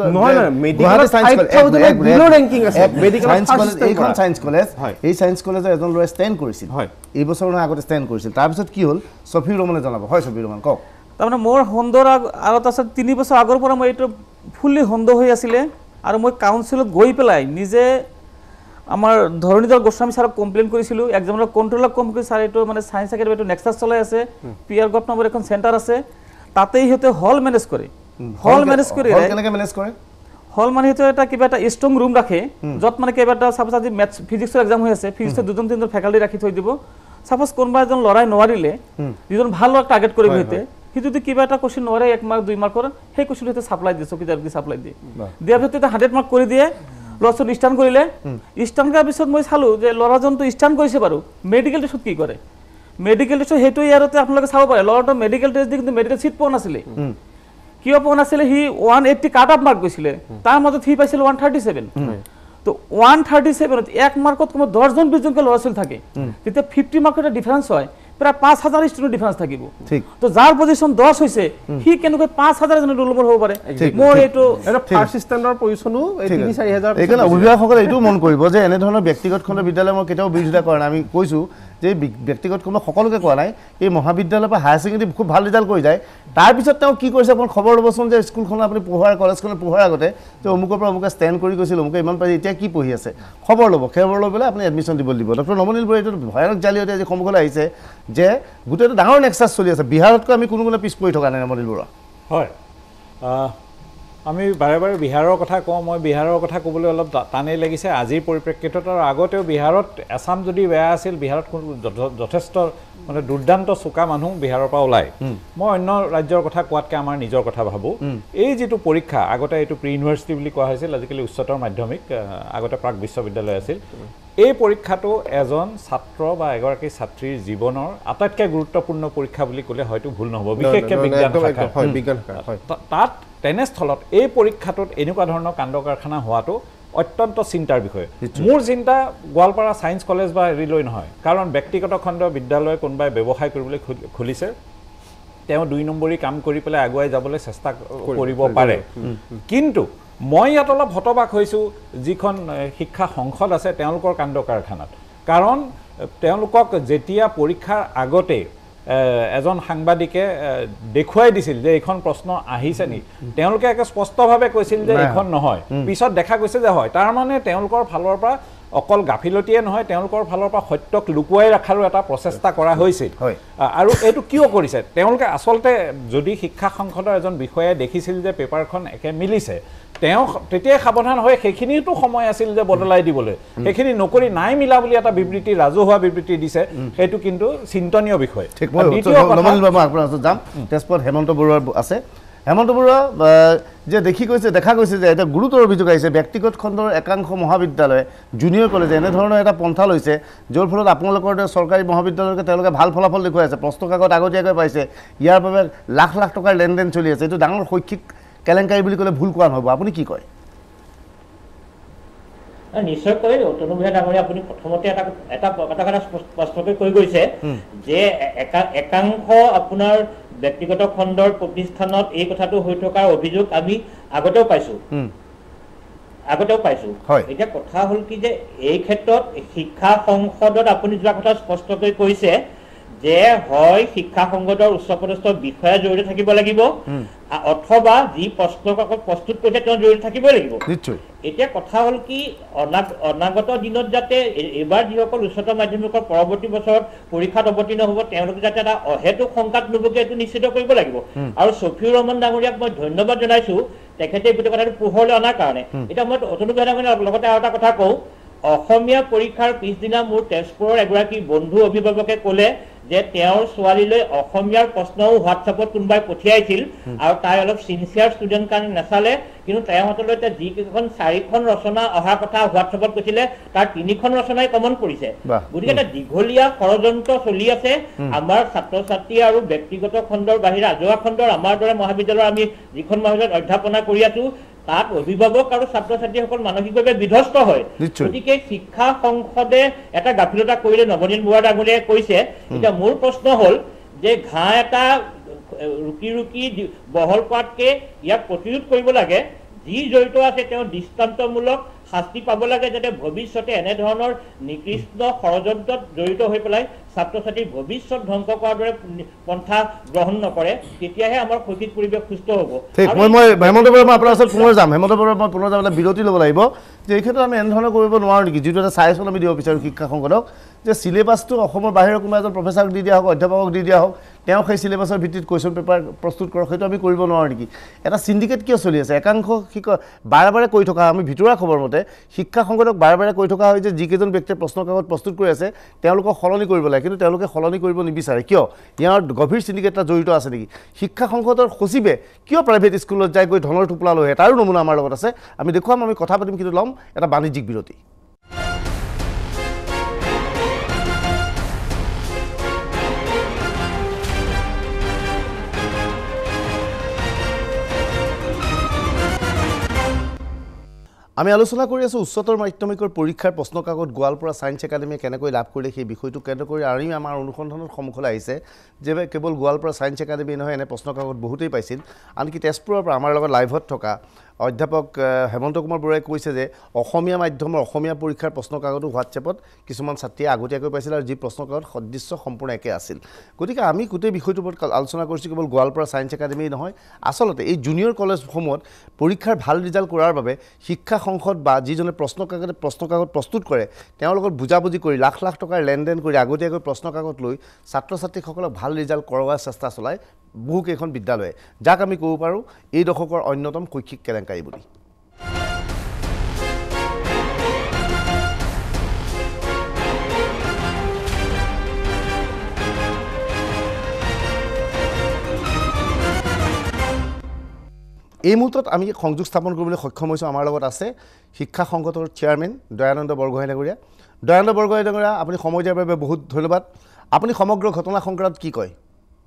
এইখন ছায়েন্স কলেজ এই ছায়েন্স কলেজৰ এজন ল'ৰাই ষ্টেণ্ড কৰিছিল এই বছৰৰ আগতে ষ্টেণ্ড কৰিছিল তাৰপিছত কি হ'ল ছফিউৰ ৰহমানে জনাব হয় ছফিউৰ ৰহমান কওক তাৰমানে মোৰ সন্দৰ আগত আছে 3 বছৰ আগৰ পৰা মই এইটো ফুল্লি সন্দ হৈ আছিলে আৰু মই কাউন্সিলত গৈ পেলাই নিজে আমাৰ ধৰণীধৰ গোস্বামী ছাৰক কমপ্লেইন কৰিছিলোঁ এক্সামৰ কণ্ট্ৰলক কম কৰি ছাৰ এইটো মানে ছায়েন্স একাডেমি এইটো নেক্সাছ চলাই আছে পিয়াৰ গভ নামৰ এখন চেণ্টাৰ আছে তাতেই সিহঁতে হল মেনেজ কৰে কেনেকৈ মেনেজ কৰে হল মানে সেইটো এটা কিবা এটা ষ্ট্ৰং ৰুম ৰাখে য'ত মানে কিবা এটা ছাপ'জ আজি মেথছ ফিজিক্সৰ এক্সাম হৈ আছে ফিজিক্সৰ 2-3জন ফেকাল্টি ৰাখি থৈ দিব ছাপ'জ কোনোবা এজন ল'ৰাই নোৱাৰিলে যিজন ভাল ল'ৰাক টাৰ্গেট কৰিব সিহঁতে সি যদি কিবা এটা কুৱেশ্যন নোৱাৰে 1 মাৰ্ক 2 মাৰ্কৰ সেই কুৱেশ্যনটো সিহঁতে ছাপ্লাই দিয়ে চকীদাৰ দি ছাপ্লাই দিয়ে দিয়াৰ পিছত এটা 100 মাৰ্ক কৰি দিয়ে ল'ৰাজন ষ্টাৰ্ণ কৰিলে ষ্টাৰ্ণ কৰাৰ পিছত মই চালোঁ যে ল'ৰাজনটো ষ্টাৰ্ণ কৰিছে বাৰু মেডিকেল টেষ্টত কি কৰে মেডিকেল টেষ্টত সেইটো ইয়াৰতে আপোনালোকে চাব পাৰে ল'ৰাটো মেডিকেল টেষ্ট দি কিন্তু মেডিকেল চিট পোৱা নাছিলে কিয় পোৱা নাছিলে সি 180 কাট অফ মাৰ্ক গৈছিলে তাৰ মাজত সি পাইছিল 137 তো 137ত 1 মাৰ্কত কম 10-20জনকে ল'ৰা ছোৱালী থাকে তেতিয়া 50 মাৰ্কৰ এটা ডিফাৰেন্স হয় প্ৰায় 5000 ষ্টুডেণ্ট ডিফাৰেন্স থাকিব ঠিক তো যাৰ পজিশন 10 হৈছে সি কেনেকৈ 5000 জন ৰোল নম্বৰ হ'ব পাৰে মোৰ এইটো ফাৰ্ষ্ট ষ্টেণ্ডাৰ্ড পজিশনো 3-4000 এইকাৰণে অভিভাৱকসকলে এইটো মন কৰিব যে এনে ধৰণৰ ব্যক্তিগত খণ্ড বিদ্যালয় মই কেতিয়াও বিৰোধিতা কৰা নাই আমি কৈছোঁ যে ব্যক্তিগত মই সকলোকে কোৱা নাই এই মহাবিদ্যালয়ৰ পৰা হায়াৰ ছেকেণ্ডেৰী খুব ভাল ৰিজাল্ট কৰি যায় তাৰপিছত তেওঁ কি কৰিছে আপোনাৰ খবৰ ল'বচোন যে স্কুলখন আপুনি পঢ়োৱাৰ কলেজখনত পঢ়োৱাৰ আগতে যে অমুকৰ পৰা অমুকে ষ্টেণ্ড কৰি গৈছিল অমুকে ইমান পাৰি এতিয়া কি পঢ়ি আছে খবৰ ল'ব লৈ পেলাই আপুনি এডমিশ্যন দিব ডক্টৰ নমনীল বৰুৱা এইটো ভয়ানক জালিয়াতি আজি সন্মুখলৈ আহিছে যে গোটেইটো ডাঙৰ নেক্সাছ চলি আছে বিহাৰতকৈ আমি কোনো পিছ পৰি থকা নাই নমনীল বৰুৱা হয় আমি বাৰে বাৰে বিহাৰৰ কথা কওঁ মই বিহাৰৰ কথা ক'বলৈ অলপ টানেই লাগিছে আজিৰ পৰিপ্ৰেক্ষিতত আৰু আগতেও বিহাৰত এছাম যদি বেয়া আছিল বিহাৰত যথেষ্ট মানে দুৰ্দান্ত চোকা মানুহ বিহাৰৰ পৰা ওলায় মই অন্য ৰাজ্যৰ কথা কোৱাতকৈ আমাৰ নিজৰ কথা ভাবোঁ এই যিটো পৰীক্ষা আগতে এইটো প্ৰি ইউনিভাৰ্চিটি বুলি কোৱা হৈছিল আজিকালি উচ্চতৰ মাধ্যমিক আগতে প্ৰাক বিশ্ববিদ্যালয় আছিল এই পৰীক্ষাটো এজন ছাত্ৰ বা এগৰাকী ছাত্ৰীৰ জীৱনৰ আটাইতকৈ গুৰুত্বপূৰ্ণ পৰীক্ষা বুলি ক'লে হয়তো ভুল নহ'ব বিশেষকৈ বিজ্ঞান তাত তেনেস্থলত এই পৰীক্ষাটোত এনেকুৱা ধৰণৰ কাণ্ড কাৰখানা হোৱাটো অত্যন্ত চিন্তাৰ বিষয় মোৰ চিন্তা গোৱালপাৰা ছায়েন্স কলেজ বা হেৰিলৈ নহয় কাৰণ ব্যক্তিগত খণ্ড বিদ্যালয় কোনোবাই ব্যৱসায় কৰিবলৈ খুলিছে তেওঁ 2 নম্বৰী কাম কৰি পেলাই আগুৱাই যাবলৈ চেষ্টা কৰিব পাৰে কিন্তু মই ইয়াত অলপ হতবাক হৈছোঁ যিখন শিক্ষা সংসদ আছে তেওঁলোকৰ কাণ্ড কাৰখানাত কাৰণ তেওঁলোকক যেতিয়া পৰীক্ষাৰ আগতে এজন সাংবাদিকে দেখুৱাই দিছিল যে এইখন প্ৰশ্ন আহিছে নি তেওঁলোকে একে স্পষ্টভাৱে কৈছিল যে এইখন নহয় পিছত দেখা গৈছে যে হয় তাৰ মানে তেওঁলোকৰ ফালৰ পৰা অকল গাফিলতিয়ে নহয় তেওঁলোকৰ ফালৰ পৰা সত্যক লুকুৱাই ৰখাৰো এটা প্ৰচেষ্টা কৰা হৈছিল আৰু এইটো কিয় কৰিছে তেওঁলোকে আচলতে যদি শিক্ষা সংসদৰ এজন বিষয়াই দেখিছিল যে পেপাৰখন একে মিলিছে তেওঁ তেতিয়াই সাৱধান হৈ সেইখিনিতো সময় আছিল যে বদলাই দিবলৈ সেইখিনি নকৰি নাই মিলা বুলি এটা বিবৃতি ৰাজহুৱা বিবৃতি দিছে সেইটো কিন্তু চিন্তনীয় বিষয় ঠিক মই নমনীল বাবু আপোনাৰ ওচৰত যাম তেজপুৰত হেমন্ত বৰুৱা আছে হেমন্ত বৰুৱা যে দেখা গৈছে যে এটা গুৰুতৰ অভিযোগ আহিছে ব্যক্তিগত খণ্ডৰ একাংশ মহাবিদ্যালয় জুনিয়ৰ কলেজে এনেধৰণৰ এটা পন্থা লৈছে যাৰ ফলত আপোনালোকৰ চৰকাৰী মহাবিদ্যালয়কে তেওঁলোকে ভাল ফলাফল দেখুৱাই আছে প্ৰশ্ন কাকত আগতীয়াকৈ পাইছে ইয়াৰ বাবে লাখ লাখ টকাৰ লেনদেন চলি আছে এইটো ডাঙৰ শৈক্ষিক কেলেংকাৰী বুলি ক'লে ভুল কোৱা নহ'ব আপুনি কি কয় নিশ্চয়কৈ তনুভূঞা ডাঙৰীয়া আপুনি প্ৰথমতে এটা কথা স্পষ্টকৈ কৈ গৈছে যে একাংশ আপোনাৰ ব্যক্তিগত খণ্ডৰ প্ৰতিষ্ঠানত এই কথাটো হৈ থকাৰ অভিযোগ আমি আগতেও পাইছোঁ এতিয়া কথা হ'ল কি যে এই ক্ষেত্ৰত শিক্ষা সংসদত আপুনি যোৱা কথা স্পষ্টকৈ কৈছে যে হয় শিক্ষা সংসদৰ উচ্চপদস্থ বিষয়া জড়িত থাকিব লাগিব অথবা যি প্ৰশ্ন কাকত প্ৰস্তুত কৰিছে তেওঁ জড়িত থাকিবই লাগিব এতিয়া কথা হ'ল কি অনাগত দিনত যাতে এবাৰ যিসকল উচ্চতৰ মাধ্যমিকৰ পৰৱৰ্তী বছৰত পৰীক্ষাত অৱতীৰ্ণ হ'ব তেওঁলোকে যাতে এটা অহেতুক শংকাত নুবুকে এইটো নিশ্চিত কৰিব লাগিব আৰু ছফিউৰ ৰহমান ডাঙৰীয়াক মই ধন্যবাদ জনাইছোঁ তেখেতে গোটেই কথাটো পোহৰলৈ অনাৰ কাৰণে এতিয়া মই তনুভূঞা ডাঙৰীয়াৰ লগতে আৰু এটা কথা কওঁ অসমীয়া পৰীক্ষাৰ পিছদিনা মোৰ তেজপুৰৰ এগৰাকী বন্ধু অভিভাৱকে ক'লে যে তেওঁৰ ছোৱালীলৈ অসমীয়াৰ প্ৰশ্নও হোৱাটছআপত কোনোবাই পঠিয়াইছিল আৰু তাই অলপ চিনচিয়াৰ ষ্টুডেণ্ট কাৰণে নাচালে কিন্তু তেওঁৰ হাতলৈ যিকেইখন 4খন ৰচনা অহা কথা হোৱাটছআপত কৈছিলে তাৰ 3খন ৰচনাই কমন পৰিছে গতিকে এটা দীঘলীয়া ষড়যন্ত্ৰ চলি আছে আমাৰ ছাত্ৰ ছাত্ৰী আৰু ব্যক্তিগত খণ্ডৰ বাহিৰে ৰাজহুৱা খণ্ডৰ আমাৰ দৰে মহাবিদ্যালয়ৰ আমি যিখন মহাবিদ্যালয়ত অধ্যাপনা কৰি আছো তাত অভিভাৱক আৰু ছাত্ৰ ছাত্ৰীসকল মানসিকভাৱে বিধ্বস্ত হয় গতিকে শিক্ষা সংসদে এটা গাফিলতা কৰিলে নৱনীল বৰুৱা ডাঙৰীয়াই কৈছে এতিয়া মোৰ প্ৰশ্ন হ'ল যে ঘাঁহ এটা ৰুকি বহল কৰাতকৈ ইয়াক প্ৰতিৰোধ কৰিব লাগে যি জড়িত আছে তেওঁ দৃষ্টান্তমূলক শাস্তি পাব লাগে যাতে ভৱিষ্যতে এনেধৰণৰ নিকৃষ্ট ষড়যন্ত্ৰত জড়িত হৈ পেলাই ছাত্ৰ ছাত্ৰীৰ ভৱিষ্যত ধ্বংস কৰাৰ দৰে পন্থা গ্ৰহণ নকৰে তেতিয়াহে আমাৰ শৈক্ষিক পৰিৱেশ সুস্থ হ'ব মই হেমন্ত বৰুৱা আপোনাৰ ওচৰত পুনৰ যাম হেমন্ত বৰুৱা মই পুনৰ যাবলৈ বিৰতি ল'ব লাগিব যে এই ক্ষেত্ৰত আমি এনেধৰণৰ কৰিব নোৱাৰোঁ নেকি যিটো এটা চাইজন আমি দিব বিচাৰোঁ শিক্ষা সংসদক যে চিলেবাছটো অসমৰ বাহিৰৰ কোনোবা এজন প্ৰফেচাৰক দি দিয়া হওক অধ্যাপকক দি দিয়া হওক তেওঁ সেই চিলেবাছৰ ভিত্তিত কুৱেশ্যন পেপাৰ প্ৰস্তুত কৰক সেইটো আমি কৰিব নোৱাৰোঁ নেকি এটা চিণ্ডিকেট কিয় চলি আছে একাংশ বাৰে বাৰে কৈ থকা আমি ভিতৰুৱা খবৰ মতে শিক্ষা সংসদক বাৰে বাৰে কৈ থকা হয় যে যিকেইজন ব্যক্তিয়ে প্ৰশ্ন কাকত প্ৰস্তুত কৰি আছে তেওঁলোকক সলনি কৰিব লাগে কিন্তু তেওঁলোকে সলনি কৰিব নিবিচাৰে কিয় ইয়াৰ গভীৰ চিণ্ডিকেট এটা জড়িত আছে নেকি শিক্ষা সংসদৰ সচিবে কিয় প্ৰাইভেট স্কুলত যাই গৈ ধনৰ টোপোলা লৈ তাৰো নমুনা আমাৰ লগত আছে আমি দেখুৱাম আমি কথা পাতিম কিন্তু ল'ম এটা বাণিজ্যিক বিৰতি আমি আলোচনা কৰি আছোঁ উচ্চতৰ মাধ্যমিকৰ পৰীক্ষাৰ প্ৰশ্ন কাকত গোৱালপাৰা ছায়েন্স একাডেমীয়ে কেনেকৈ লাভ কৰিলে সেই বিষয়টো কেন্দ্ৰ কৰি আৰু আমাৰ অনুসন্ধানৰ সন্মুখলৈ আহিছে যে কেৱল গোৱালপাৰা ছায়েন্স একাডেমী নহয় এনে প্ৰশ্ন কাকত বহুতেই পাইছিল আনকি তেজপুৰৰ পৰা আমাৰ লগত লাইভত থকা অধ্যাপক হেমন্ত কুমাৰ বৰুৱাই কৈছে যে অসমীয়া মাধ্যমৰ অসমীয়া পৰীক্ষাৰ প্ৰশ্ন কাকতো হোৱাটছএপত কিছুমান ছাত্ৰীয়ে আগতীয়াকৈ পাইছিল আৰু যি প্ৰশ্ন কাকত সদৃশ্য সম্পূৰ্ণ একে আছিল গতিকে আমি গোটেই বিষয়টোৰ ওপৰত আলোচনা কৰিছোঁ কেৱল গোৱালপাৰা ছায়েন্স একাডেমি নহয় আচলতে এই জুনিয়ৰ কলেজসমূহত পৰীক্ষাৰ ভাল ৰিজাল্ট কৰাৰ বাবে শিক্ষা সংসদ বা যিজনে প্ৰশ্ন কাকত প্ৰস্তুত কৰে তেওঁৰ লগত বুজাবুজি কৰি লাখ লাখ টকাৰ লেনদেন কৰি আগতীয়াকৈ প্ৰশ্ন কাকত লৈ ছাত্ৰ ছাত্ৰীসকলক ভাল ৰিজাল্ট কৰোৱাৰ চেষ্টা চলায় বহুকেইখন বিদ্যালয়ে যাক আমি ক'ব পাৰোঁ এই দশকৰ অন্যতম শৈক্ষিক কেলেংকাৰী বুলি এই মুহূৰ্তত আমি সংযোগ স্থাপন কৰিবলৈ সক্ষম হৈছোঁ আমাৰ লগত আছে শিক্ষা সংগঠনৰ চেয়াৰমেন দয়ানন্দ বৰগোহাঁই ডাঙৰীয়া দয়ানন্দ বৰগোহাঁই ডাঙৰীয়া আপুনি সময় দিয়াৰ বাবে বহুত ধন্যবাদ আপুনি সমগ্ৰ ঘটনা সংক্ৰান্তত কি কয়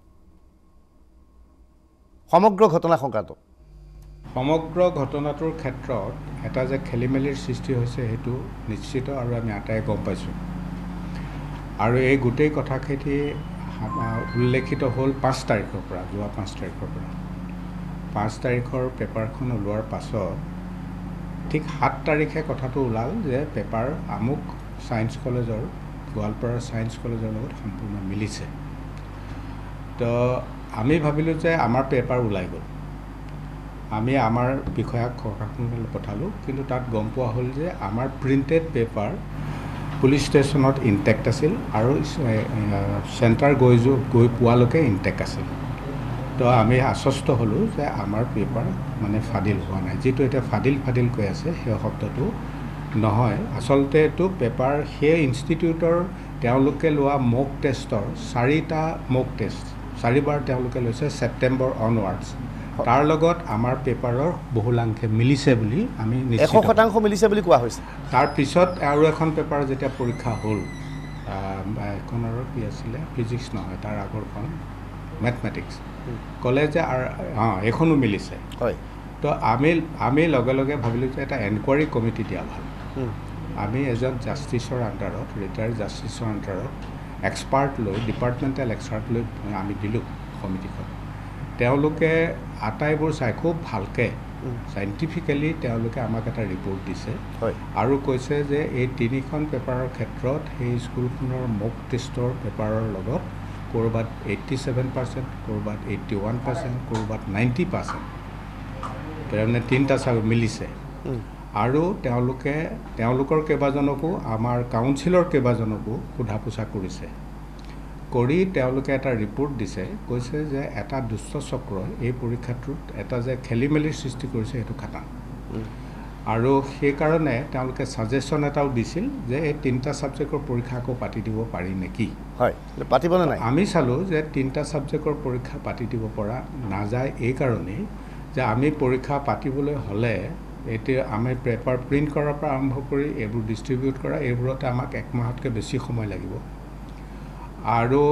সমগ্ৰ ঘটনা সংক্ৰান্তত সমগ্ৰ ঘটনাটোৰ ক্ষেত্ৰত এটা যে খেলিমেলিৰ সৃষ্টি হৈছে সেইটো নিশ্চিত আৰু আমি আটাই গম পাইছোঁ আৰু এই গোটেই কথাখিনি উল্লেখিত হ'ল 5 তাৰিখৰ পৰা যোৱা 5 তাৰিখৰ পৰা 5 তাৰিখৰ পেপাৰখন ওলোৱাৰ পাছত ঠিক 7 তাৰিখে কথাটো ওলাল যে পেপাৰ আমুক ছায়েন্স কলেজৰ গোৱালপাৰা ছায়েন্স কলেজৰ লগত সম্পূৰ্ণ মিলিছে তো আমি ভাবিলোঁ যে আমাৰ পেপাৰ ওলাই গ'ল আমি আমাৰ বিষয়াক প্ৰশাসনলৈ পঠালোঁ কিন্তু তাত গম পোৱা হ'ল যে আমাৰ প্ৰিণ্টেড পেপাৰ পুলিচ ষ্টেচনত ইনটেক্ট আছিল আৰু চেণ্টাৰ গৈ পোৱালৈকে ইনটেক্ট আছিল তো আমি আশ্বস্ত হ'লোঁ যে আমাৰ পেপাৰ মানে ফাদিল হোৱা নাই যিটো এতিয়া ফাদিল কৈ আছে সেই শব্দটো নহয় আচলতে এইটো পেপাৰ সেই ইনষ্টিটিউটৰ তেওঁলোকে লোৱা মক টেষ্টৰ 4টা মক টেষ্ট 4বাৰ তেওঁলোকে লৈছে ছেপ্টেম্বৰ অনৱাৰ্ডছ তাৰ লগত আমাৰ পেপাৰৰ বহুলাংশে মিলিছে বুলি আমি 100% মিলিছে বুলি কোৱা হৈছে তাৰপিছত আৰু এখন পেপাৰ যেতিয়া পৰীক্ষা হ'ল এখন আৰু কি আছিলে ফিজিক্স নহয় তাৰ আগৰখন মেথমেটিক্স ক'লে যে এইখনো মিলিছে হয় তো আমি লগে লগে ভাবিলোঁ যে এটা এনকুৱাৰী কমিটি দিয়া ভাল আমি এজন জাষ্টিছৰ আণ্ডাৰত ৰিটায়াৰ্ড জাষ্টিছৰ আণ্ডাৰত এক্সপাৰ্ট লৈ ডিপাৰ্টমেণ্টেল এক্সপাৰ্ট লৈ আমি দিলোঁ সমিতিখন তেওঁলোকে আটাইবোৰ চাই খুব ভালকৈ চাইণ্টিফিকেলি তেওঁলোকে আমাক এটা ৰিপৰ্ট দিছে আৰু কৈছে যে এই 3খন পেপাৰৰ ক্ষেত্ৰত সেই স্কুলখনৰ মক টেষ্টৰ পেপাৰৰ লগত ক'ৰবাত 87%, ক'ৰবাত 81%, ক'ৰবাত 90%, তাৰমানে 3টা মিলিছে আৰু তেওঁলোকৰ কেইবাজনকো আমাৰ কাউন্সিলৰ কেইবাজনকো সোধা পোছা কৰিছে কৰি তেওঁলোকে এটা ৰিপৰ্ট দিছে কৈছে যে এটা দুষ্ট চক্ৰই এই পৰীক্ষাটোত এটা যে খেলিমেলিৰ সৃষ্টি কৰিছে সেইটো খাটাং আৰু সেইকাৰণে তেওঁলোকে ছাজেশ্যন এটাও দিছিল যে এই 3টা ছাবজেক্টৰ পৰীক্ষা আকৌ পাতি দিব পাৰি নেকি হয় পাতিবনে নাই আমি চালোঁ যে 3টা ছাবজেক্টৰ পৰীক্ষা পাতি দিব পৰা নাযায় এই কাৰণেই যে আমি পৰীক্ষা পাতিবলৈ হ'লে এতিয়া আমি পেপাৰ প্ৰিণ্ট কৰাৰ পৰা আৰম্ভ কৰি এইবোৰ ডিষ্ট্ৰিবিউট কৰা এইবোৰতে আমাক 1 মাহতকৈ বেছি সময় লাগিব আৰু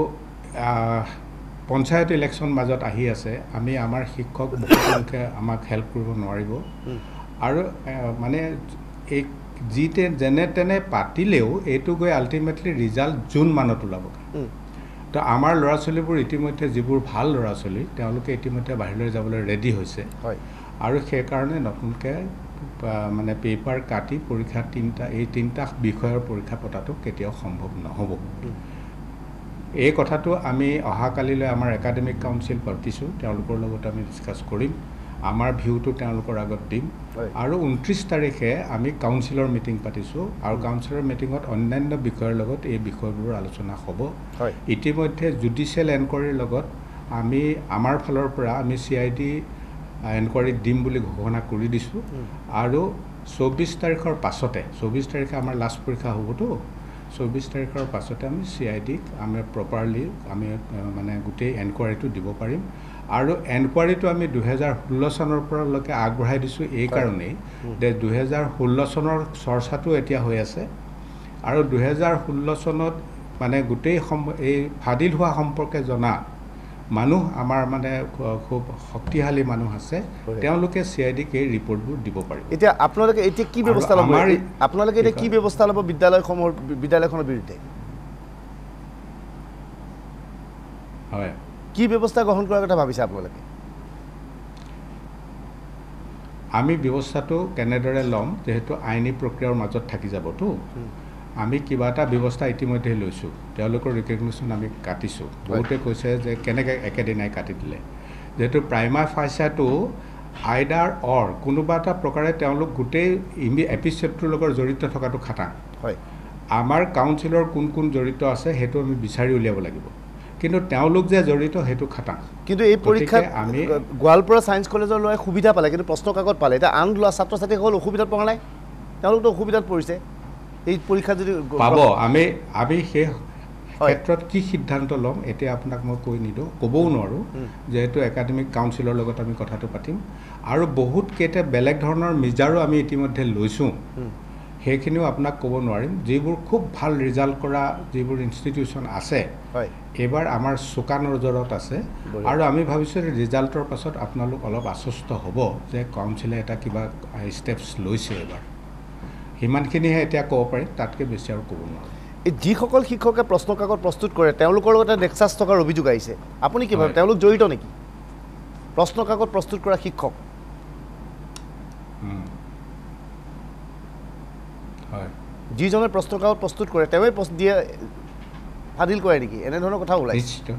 পঞ্চায়ত ইলেকশ্যন মাজত আহি আছে আমি আমাৰ শিক্ষক বহুলোকে আমাক হেল্প কৰিব নোৱাৰিব আৰু মানে এই যেনে তেনে পাতিলেও এইটো গৈ আল্টিমেটলি ৰিজাল্ট জুন মানত ওলাব তো আমাৰ ল'ৰা ছোৱালীবোৰ ইতিমধ্যে যিবোৰ ভাল ল'ৰা ছোৱালী তেওঁলোকে ইতিমধ্যে বাহিৰলৈ যাবলৈ ৰেডি হৈছে আৰু সেইকাৰণে নতুনকৈ মানে পেপাৰ কাটি পৰীক্ষা 3টা বিষয়ৰ পৰীক্ষা পতাটো কেতিয়াও সম্ভৱ নহ'ব এই কথাটো আমি অহাকালিলৈ আমাৰ একাডেমিক কাউন্সিল পাতিছোঁ তেওঁলোকৰ লগত আমি ডিছকাছ কৰিম আমাৰ ভিউটো তেওঁলোকৰ আগত দিম আৰু 29 তাৰিখে আমি কাউন্সিলৰ মিটিং পাতিছোঁ আৰু কাউন্সিলৰ মিটিঙত অন্যান্য বিষয়ৰ লগত এই বিষয়বোৰৰ আলোচনা হ'ব ইতিমধ্যে জুডিচিয়েল এনকুৱাৰীৰ লগত আমি আমাৰ ফালৰ পৰা আমি CID এনকুৱাৰী দিম বুলি ঘোষণা কৰি দিছোঁ আৰু 24 তাৰিখৰ পাছতে 24 তাৰিখে আমাৰ লাষ্ট পৰীক্ষা হ'বতো 24 তাৰিখৰ পাছতে আমি CIDক আমি প্ৰপাৰলি আমি মানে গোটেই এনকুৱাৰীটো দিব পাৰিম আৰু এনকুৱাৰীটো আমি 2016 চনৰ পৰালৈকে আগবঢ়াই দিছোঁ এই কাৰণেই যে 2016 চনৰ চৰ্চাটো এতিয়া হৈ আছে আৰু 2016 চনত মানে গোটেই এই ফাদিল হোৱা সম্পৰ্কে জনা মানুহ আমাৰ মানে খুব শক্তিশালী মানুহ আছে তেওঁলোকে CIDক এই ৰিপৰ্টবোৰ দিব পাৰে এতিয়া আপোনালোকে এতিয়া কি ব্যৱস্থা ল'ব আপোনালোকে এতিয়া কি ব্যৱস্থা ল'ব বিদ্যালয়খনৰ বিৰুদ্ধে হয় কি ব্যৱস্থা গ্ৰহণ কৰাৰ কথা ভাবিছে আপোনালোকে আমি ব্যৱস্থাটো কেনেদৰে ল'ম যেহেতু আইনী প্ৰক্ৰিয়াৰ মাজত থাকি যাবতো আমি কিবা এটা ব্যৱস্থা ইতিমধ্যে লৈছোঁ তেওঁলোকৰ ৰিকগনিশ্যন আমি কাটিছোঁ বহুতে কৈছে যে কেনেকৈ একেদিনাই কাটি দিলে যেহেতু প্ৰাইমা ফাইচাটো আইডাৰ অৰ কোনোবা এটা প্ৰকাৰে তেওঁলোক গোটেই এপিচেডটোৰ লগত জড়িত থকাটো খাটাং হয় আমাৰ কাউন্সিলৰ কোন কোন জড়িত আছে সেইটো আমি বিচাৰি উলিয়াব লাগিব কিন্তু তেওঁলোক যে জড়িত সেইটো খাটাং কিন্তু এই পৰীক্ষাত আমি গোৱালপাৰা ছায়েন্স কলেজৰ ল'ৰাই সুবিধা পালে কিন্তু প্ৰশ্ন কাকত পালে এতিয়া আন ল'ৰা ছাত্ৰ ছাত্ৰীসকল অসুবিধাত পৰা নাই তেওঁলোকতো অসুবিধাত পৰিছে এই পৰীক্ষা যদি পাব আমি সেই ক্ষেত্ৰত কি সিদ্ধান্ত ল'ম এতিয়া আপোনাক মই কৈ নিদিওঁ ক'বও নোৱাৰোঁ যেহেতু একাডেমিক কাউন্সিলৰ লগত আমি কথাটো পাতিম আৰু বহুত কেইটা বেলেগ ধৰণৰ মিজাৰো আমি ইতিমধ্যে লৈছোঁ সেইখিনিও আপোনাক ক'ব নোৱাৰিম যিবোৰ খুব ভাল ৰিজাল্ট কৰা যিবোৰ ইনষ্টিটিউশ্যন আছে এইবাৰ আমাৰ চোকা নজৰত আছে আৰু আমি ভাবিছোঁ ৰিজাল্টৰ পাছত আপোনালোক অলপ আশ্বস্ত হ'ব যে কাউন্সিলে এটা কিবা ষ্টেপছ লৈছে এইবাৰ সিমানখিনিহে এতিয়া ক'ব পাৰিম তাতকৈ বেছি আৰু ক'ব নোৱাৰোঁ এই যিসকল শিক্ষকে প্ৰশ্ন কাকত প্ৰস্তুত কৰে তেওঁলোকৰ লগতে নেক্সাছ থকাৰ অভিযোগ আহিছে আপুনি কি ভাবে তেওঁলোক জড়িত নেকি প্ৰশ্ন কাকত প্ৰস্তুত কৰা শিক্ষক হয় যিজনে প্ৰশ্ন কাকত প্ৰস্তুত কৰে তেওঁই দিয়ে ফাদিল কৰে নেকি এনেধৰণৰ কথা ওলাইছে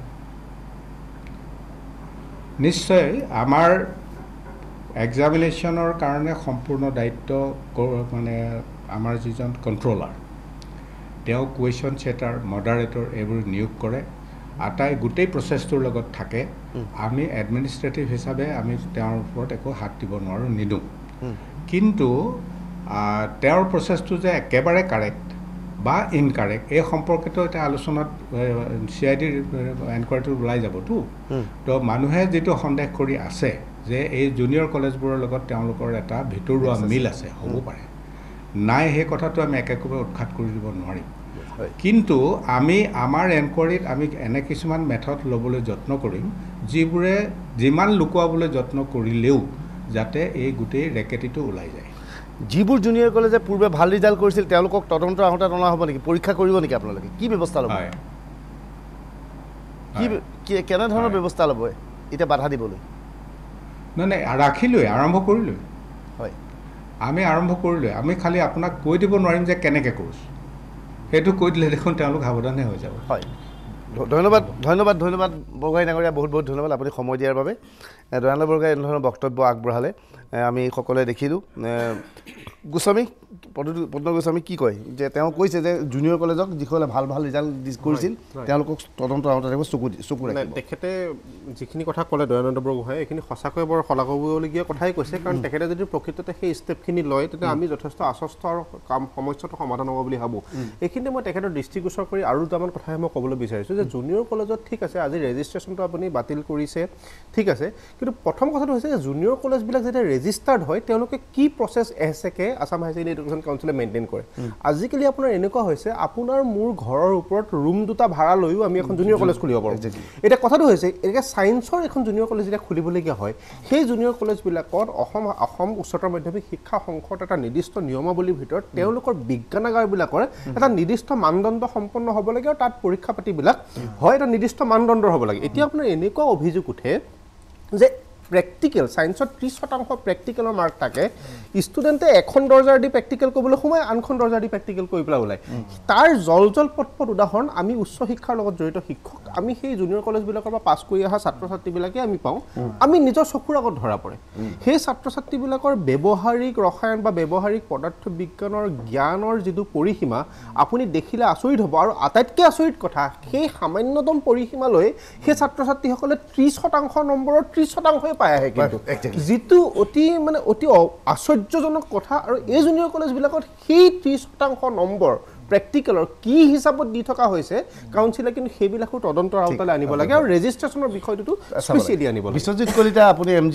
নিশ্চয় আমাৰ এক্সামিনেশ্যনৰ কাৰণে সম্পূৰ্ণ দায়িত্ব মানে আমাৰ যিজন কণ্ট্ৰলাৰ তেওঁ কুৱেশ্যন ছেটাৰ মডাৰেটৰ এইবোৰ নিয়োগ কৰে আটাই গোটেই প্ৰচেছটোৰ লগত থাকে আমি এডমিনিষ্ট্ৰেটিভ হিচাপে আমি তেওঁৰ ওপৰত একো হাত দিব নোৱাৰোঁ নিদিওঁ কিন্তু তেওঁৰ প্ৰচেছটো যে একেবাৰে কাৰেক্ট বা ইনকাৰেক্ট এই সম্পৰ্কিত এটা আলোচনাত CIDৰ এনকুৱাৰীটো ওলাই যাবতো তো মানুহে যিটো সন্দেহ কৰি আছে যে এই জুনিয়ৰ কলেজবোৰৰ লগত তেওঁলোকৰ এটা ভিতৰুৱা মিল আছে হ'ব পাৰে নাই সেই কথাটো আমি একেবাৰে উৎখাত কৰি দিব নোৱাৰিম কিন্তু আমি আমাৰ এনকুৱাৰীত আমি এনে কিছুমান মেথড ল'বলৈ যত্ন কৰিম যিবোৰে যিমান লুকুৱাবলৈ যত্ন কৰিলেও যাতে এই গোটেই ৰেকেটিটো ওলাই যায় যিবোৰ জুনিয়ৰ কলেজে পূৰ্বে ভাল ৰিজাল্ট কৰিছিল তেওঁলোকক তদন্তৰ আওতাত অনা হ'ব নেকি পৰীক্ষা কৰিব নেকি আপোনালোকে কি ব্যৱস্থা ল'ব কি কেনেধৰণৰ ব্যৱস্থা ল'ব এতিয়া বাধা দিবলৈ নাই ৰাখিলোৱে আৰম্ভ কৰিলোঁ হয় আমি আৰম্ভ কৰিলোঁ আমি খালি আপোনাক কৈ দিব নোৱাৰিম যে কেনেকৈ কৰিছোঁ সেইটো কৈ দিলে দেখোন তেওঁলোক সাৱধানে হৈ যাব হয় ধন্যবাদ ধন্যবাদ ধন্যবাদ বৰগোহাঁই ডাঙৰীয়া বহুত বহুত ধন্যবাদ আপুনি সময় দিয়াৰ বাবে দয়ানন্দ বৰগোহাঁই এনেধৰণৰ বক্তব্য আগবঢ়ালে আমি সকলোৱে দেখিলোঁ গোস্বামী পদ্ম গোস্বামী কি কয় যে তেওঁ কৈছে যে জুনিয়ৰ কলেজক যিসকলে ভাল ভাল ৰিজাল্ট কৰিছিল তেওঁলোকক তদন্ত আওতাত চকু ৰাখিব তেখেতে যিখিনি কথা ক'লে দয়ানন্দ বৰগোহাঁই এইখিনি সঁচাকৈ বৰ শলাগ হ'বলগীয়া কথাই কৈছে কাৰণ তেখেতে যদি প্ৰকৃততে সেই ষ্টেপখিনি লয় তেতিয়া আমি যথেষ্ট আশ্বস্ত আৰু সমস্যাটো সমাধান হ'ব বুলি ভাবোঁ এইখিনিতে মই তেখেতৰ দৃষ্টিগোচৰ কৰি আৰু দুটামান কথাই মই ক'বলৈ বিচাৰিছোঁ যে জুনিয়ৰ কলেজত ঠিক আছে আজি ৰেজিষ্ট্ৰেশ্যনটো আপুনি বাতিল কৰিছে ঠিক আছে কিন্তু প্ৰথম কথাটো হৈছে যে জুনিয়ৰ কলেজবিলাক যেতিয়া ৰেজিষ্টাৰ্ড হয় তেওঁলোকে কি প্ৰচেছ এছেকে আছাম হাই ছেকেণ্ডেৰী এডুকেশ্যন কাউন্সিলে মেইনটেইন কৰে আজিকালি আপোনাৰ এনেকুৱা হৈছে আপোনাৰ মোৰ ঘৰৰ ওপৰত ৰুম দুটা ভাড়া লৈও আমি এখন জুনিয়ৰ কলেজ খুলিব পাৰোঁ এতিয়া কথাটো হৈছে এতিয়া ছায়েন্সৰ এখন জুনিয়ৰ কলেজ যেতিয়া খুলিবলগীয়া হয় সেই জুনিয়ৰ কলেজবিলাকত অসম উচ্চতৰ মাধ্যমিক শিক্ষা সংসদ এটা নিৰ্দিষ্ট নিয়মাৱলীৰ ভিতৰত তেওঁলোকৰ বিজ্ঞানাগাৰবিলাকৰ এটা নিৰ্দিষ্ট মানদণ্ড সম্পন্ন হ'ব লাগে আৰু তাত পৰীক্ষা পাতিবিলাক হয় এটা নিৰ্দিষ্ট মানদণ্ডৰ হ'ব লাগে এতিয়া আপোনাৰ এনেকুৱা অভিযোগ উঠে যে প্ৰেক্টিকেল ছায়েন্সত 30% প্ৰেক্টিকেলৰ মাৰ্ক থাকে ষ্টুডেণ্টে এখন দৰ্জাৰ দি প্ৰেক্টিকেল কৰিবলৈ সোমায় আনখন দৰ্জাৰ দি প্ৰেক্টিকেল কৰি পেলাই ওলায় তাৰ জল পটপট উদাহৰণ আমি উচ্চ শিক্ষাৰ লগত জড়িত শিক্ষক আমি সেই জুনিয়ৰ কলেজবিলাকৰ পৰা পাছ কৰি অহা ছাত্ৰ ছাত্ৰীবিলাকে আমি পাওঁ আমি নিজৰ চকুৰ আগত ধৰা পৰে সেই ছাত্ৰ ছাত্ৰীবিলাকৰ ব্যৱহাৰিক ৰসায়ন বা ব্যৱহাৰিক পদাৰ্থ বিজ্ঞানৰ জ্ঞানৰ যিটো পৰিসীমা আপুনি দেখিলে আচৰিত হ'ব আৰু আটাইতকৈ আচৰিত কথা সেই সামান্যতম পৰিসীমালৈ সেই ছাত্ৰ ছাত্ৰীসকলে 30% নম্বৰৰ 30% পাই আহে কিন্তু যিটো অতি আশ্চৰ্যজনক কথা আৰু এই জুনিয়ৰ কলেজবিলাকত সেই 30% নম্বৰ প্ৰেক্টিকেলৰ কি হিচাপত দি থকা হৈছে কাউন্সিলে কিন্তু সেইবিলাকো তদন্তৰ আওতালৈ আনিব লাগে আৰু ৰেজিষ্ট্ৰেশ্যনৰ বিষয়টো স্পেচিয়েলি আনিব লাগে বিশ্বজিৎ কলিতা আপুনি MG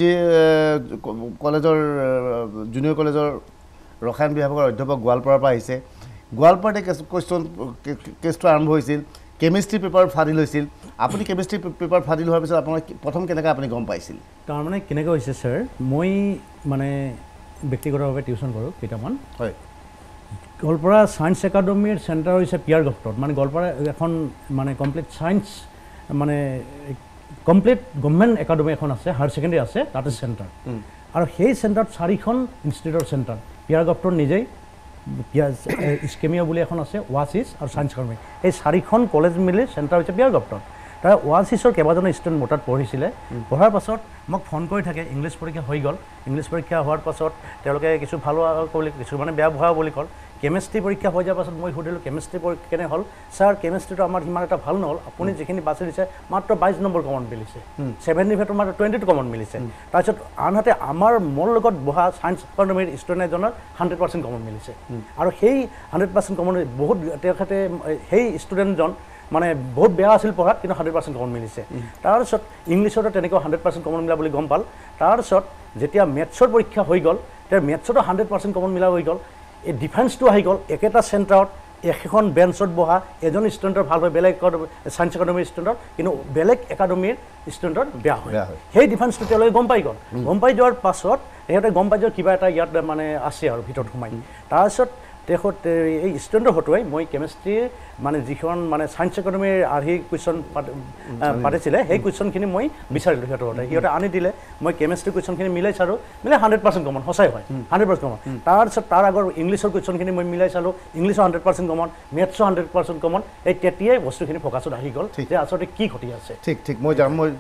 কলেজৰ জুনিয়ৰ কলেজৰ ৰসায়ন বিভাগৰ অধ্যাপক গোৱালপাৰাৰ পৰা আহিছে গোৱালপাৰাতে কেছটো আৰম্ভ হৈছিল কেমিষ্ট্ৰি পেপাৰ ফাদিল হৈছিল আপুনি কেমিষ্ট্ৰি পেপাৰ ফাদিল হোৱাৰ পিছত আপোনাৰ প্ৰথম কেনেকৈ আপুনি গম পাইছিল তাৰমানে কেনেকৈ হৈছে ছাৰ মই মানে ব্যক্তিগতভাৱে টিউশ্যন কৰোঁ কেইটামান হয় গোৱালপাৰা ছায়েন্স একাডেমীৰ চেণ্টাৰ হৈছে পিয়াৰ গফ্টত মানে গোৱালপাৰা এখন মানে কমপ্লিট ছায়েন্স মানে কমপ্লিট গভৰ্ণমেণ্ট একাডেমী এখন আছে হায়াৰ ছেকেণ্ডেৰী আছে তাতে চেণ্টাৰ আৰু সেই চেণ্টাৰত 4খন ইনষ্টিটিউটৰ চেণ্টাৰ পিয়াৰ গপ্তৰ নিজেই স্কেমিয়া বুলি এখন আছে ওৱাচিছ আৰু ছায়েন্স একাডেমি এই 4খন কলেজ মিলি চেণ্টাৰ হৈছে পিয়াৰ গপ্তৰ তাৰ ওৱাচিছৰ কেইবাজনো ষ্টুডেণ্ট মোৰ তাত পঢ়িছিলে পঢ়াৰ পাছত মোক ফোন কৰি থাকে ইংলিছ পৰীক্ষা হৈ গ'ল ইংলিছ পৰীক্ষা হোৱাৰ পাছত তেওঁলোকে কিছু ভাল বুলি কিছুমানে বেয়া হোৱা বুলি ক'ল কেমেষ্ট্ৰি পৰীক্ষা হৈ যোৱাৰ পাছত মই সুধিলোঁ কেমেষ্ট্ৰি পৰীক্ষা কেনে হ'ল ছাৰ কেমেষ্ট্ৰিটো আমাৰ সিমান এটা ভাল নহ'ল আপুনি যিখিনি বাছি দিছে মাত্ৰ 22 নম্বৰ কমন মিলিছে 70 মাত্ৰ 22 কমন মিলিছে তাৰপিছত আনহাতে আমাৰ মোৰ লগত বহা ছায়েন্স একাডেমীৰ ষ্টুডেণ্ট এজনৰ 100% কমন মিলিছে আৰু সেই 100% কমন বহুত তেখেতে সেই ষ্টুডেণ্টজন মানে বহুত বেয়া আছিল পঢ়াত কিন্তু 100% কমন মিলিছে তাৰপিছত ইংলিছতো তেনেকৈ 100% কমন মিলা বুলি গম পাল তাৰপিছত যেতিয়া মেথছৰ পৰীক্ষা হৈ গ'ল তাৰ মেথছতো 100% কমন মিলা হৈ গ'ল এই ডিফেন্সটো আহি গ'ল একেটা চেণ্টাৰত এখন বেঞ্চত বহা এজন ষ্টুডেণ্টৰ ভাল হয় বেলেগ ছায়েন্স একাডেমীৰ ষ্টুডেণ্টৰ কিন্তু বেলেগ একাডেমীৰ ষ্টুডেণ্টৰ বেয়া হয় সেই ডিফেন্সটো তেওঁলোকে গম পাই গ'ল গম পাই যোৱাৰ পাছত সিহঁতে গম পাই যোৱা কিবা এটা ইয়াত মানে আছে আৰু ভিতৰত সোমাই তাৰপিছত তেখেত এই ষ্টুডেণ্টৰ হতুৱাই মই কেমেষ্ট্ৰি মানে যিখন মানে ছায়েন্স একাডেমীৰ আৰ্হি কুৱেশ্যন পাতিছিলে সেই কুৱেশ্যনখিনি মই বিচাৰিলোঁ সিহঁতে আনি দিলে মই কেমেষ্ট্ৰি কুৱেশ্যনখিনি মিলাই চালোঁ মিলাই 100% কমন সঁচাই হয় 100% কমন তাৰপিছত তাৰ আগৰ ইংলিছৰ কুৱেশ্যনখিনি মই মিলাই চালোঁ ইংলিছৰ 100% কমন মেথছৰ 100% কমন এই তেতিয়াই বস্তুখিনি ফ'কাছত আহি গ'ল যে আচলতে কি ঘটি আছে ঠিক মই যাম মই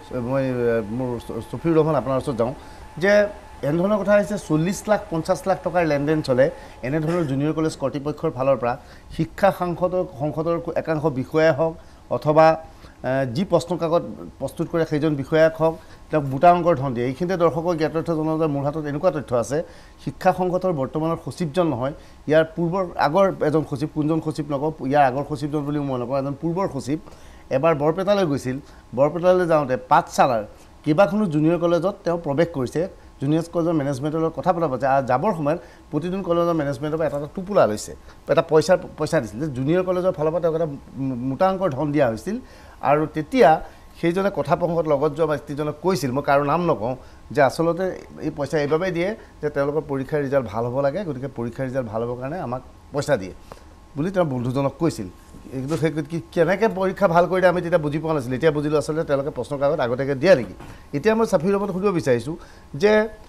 মোৰ চফিৰ ৰহমান আপোনাৰ ওচৰত যাওঁ যে এনেধৰণৰ কথা হৈছে 40 লাখ 50 লাখ টকাৰ লেনদেন চলে এনেধৰণৰ জুনিয়ৰ কলেজ কৰ্তৃপক্ষৰ ফালৰ পৰা শিক্ষা সংসদৰ একাংশ বিষয়াই হওক অথবা যি প্ৰশ্ন কাকত প্ৰস্তুত কৰে সেইজন বিষয়াক হওক তেওঁক বুটা অংকৰ ধন দিয়ে এইখিনিতে দৰ্শকক জ্ঞাত তথ্য জনাওঁ যে মোৰ হাতত এনেকুৱা তথ্য আছে শিক্ষা সংসদৰ বৰ্তমানৰ সচিবজন নহয় ইয়াৰ পূৰ্বৰ আগৰ এজন সচিব কোনজন সচিব নকওঁ ইয়াৰ আগৰ সচিবজন বুলিও মই নকওঁ এজন পূৰ্বৰ সচিব এবাৰ বৰপেটালৈ গৈছিল বৰপেটালৈ যাওঁতে পাঠশালাৰ কেইবাখনো জুনিয়ৰ কলেজত তেওঁ প্ৰৱেশ কৰিছে জুনিয়ৰ কলেজৰ মেনেজমেণ্টৰ লগত কথা পতা পাতিছে আৰু যাবৰ সময়ত প্ৰতিদিন কলেজৰ মেনেজমেণ্টৰ পৰা এটা টোপোলা লৈছে এটা পইচা দিছিল যে জুনিয়ৰ কলেজৰ ফালৰ পৰা তেওঁক এটা মোটা অংকৰ ধন দিয়া হৈছিল আৰু তেতিয়া সেইজনে কথা প্ৰসংগত লগত যোৱা ব্যক্তিজনক কৈছিল মই কাৰো নাম নকওঁ যে আচলতে এই পইচা এইবাবেই দিয়ে যে তেওঁলোকৰ পৰীক্ষাৰ ৰিজাল্ট ভাল হ'ব লাগে গতিকে পৰীক্ষাৰ ৰিজাল্ট ভাল হ'বৰ কাৰণে আমাক পইচা দিয়ে বুলি তেওঁ বন্ধুজনক কৈছিল কিন্তু সেই কেনেকৈ পৰীক্ষা ভাল কৰি দিয়ে আমি তেতিয়া বুজি পোৱা নাছিলোঁ এতিয়া বুজিলোঁ আচলতে তেওঁলোকে প্ৰশ্ন কাকত আগতীয়াকৈ দিয়ে নেকি এতিয়া মই চাফিৰ ৰহমানক সুধিব বিচাৰিছোঁ যে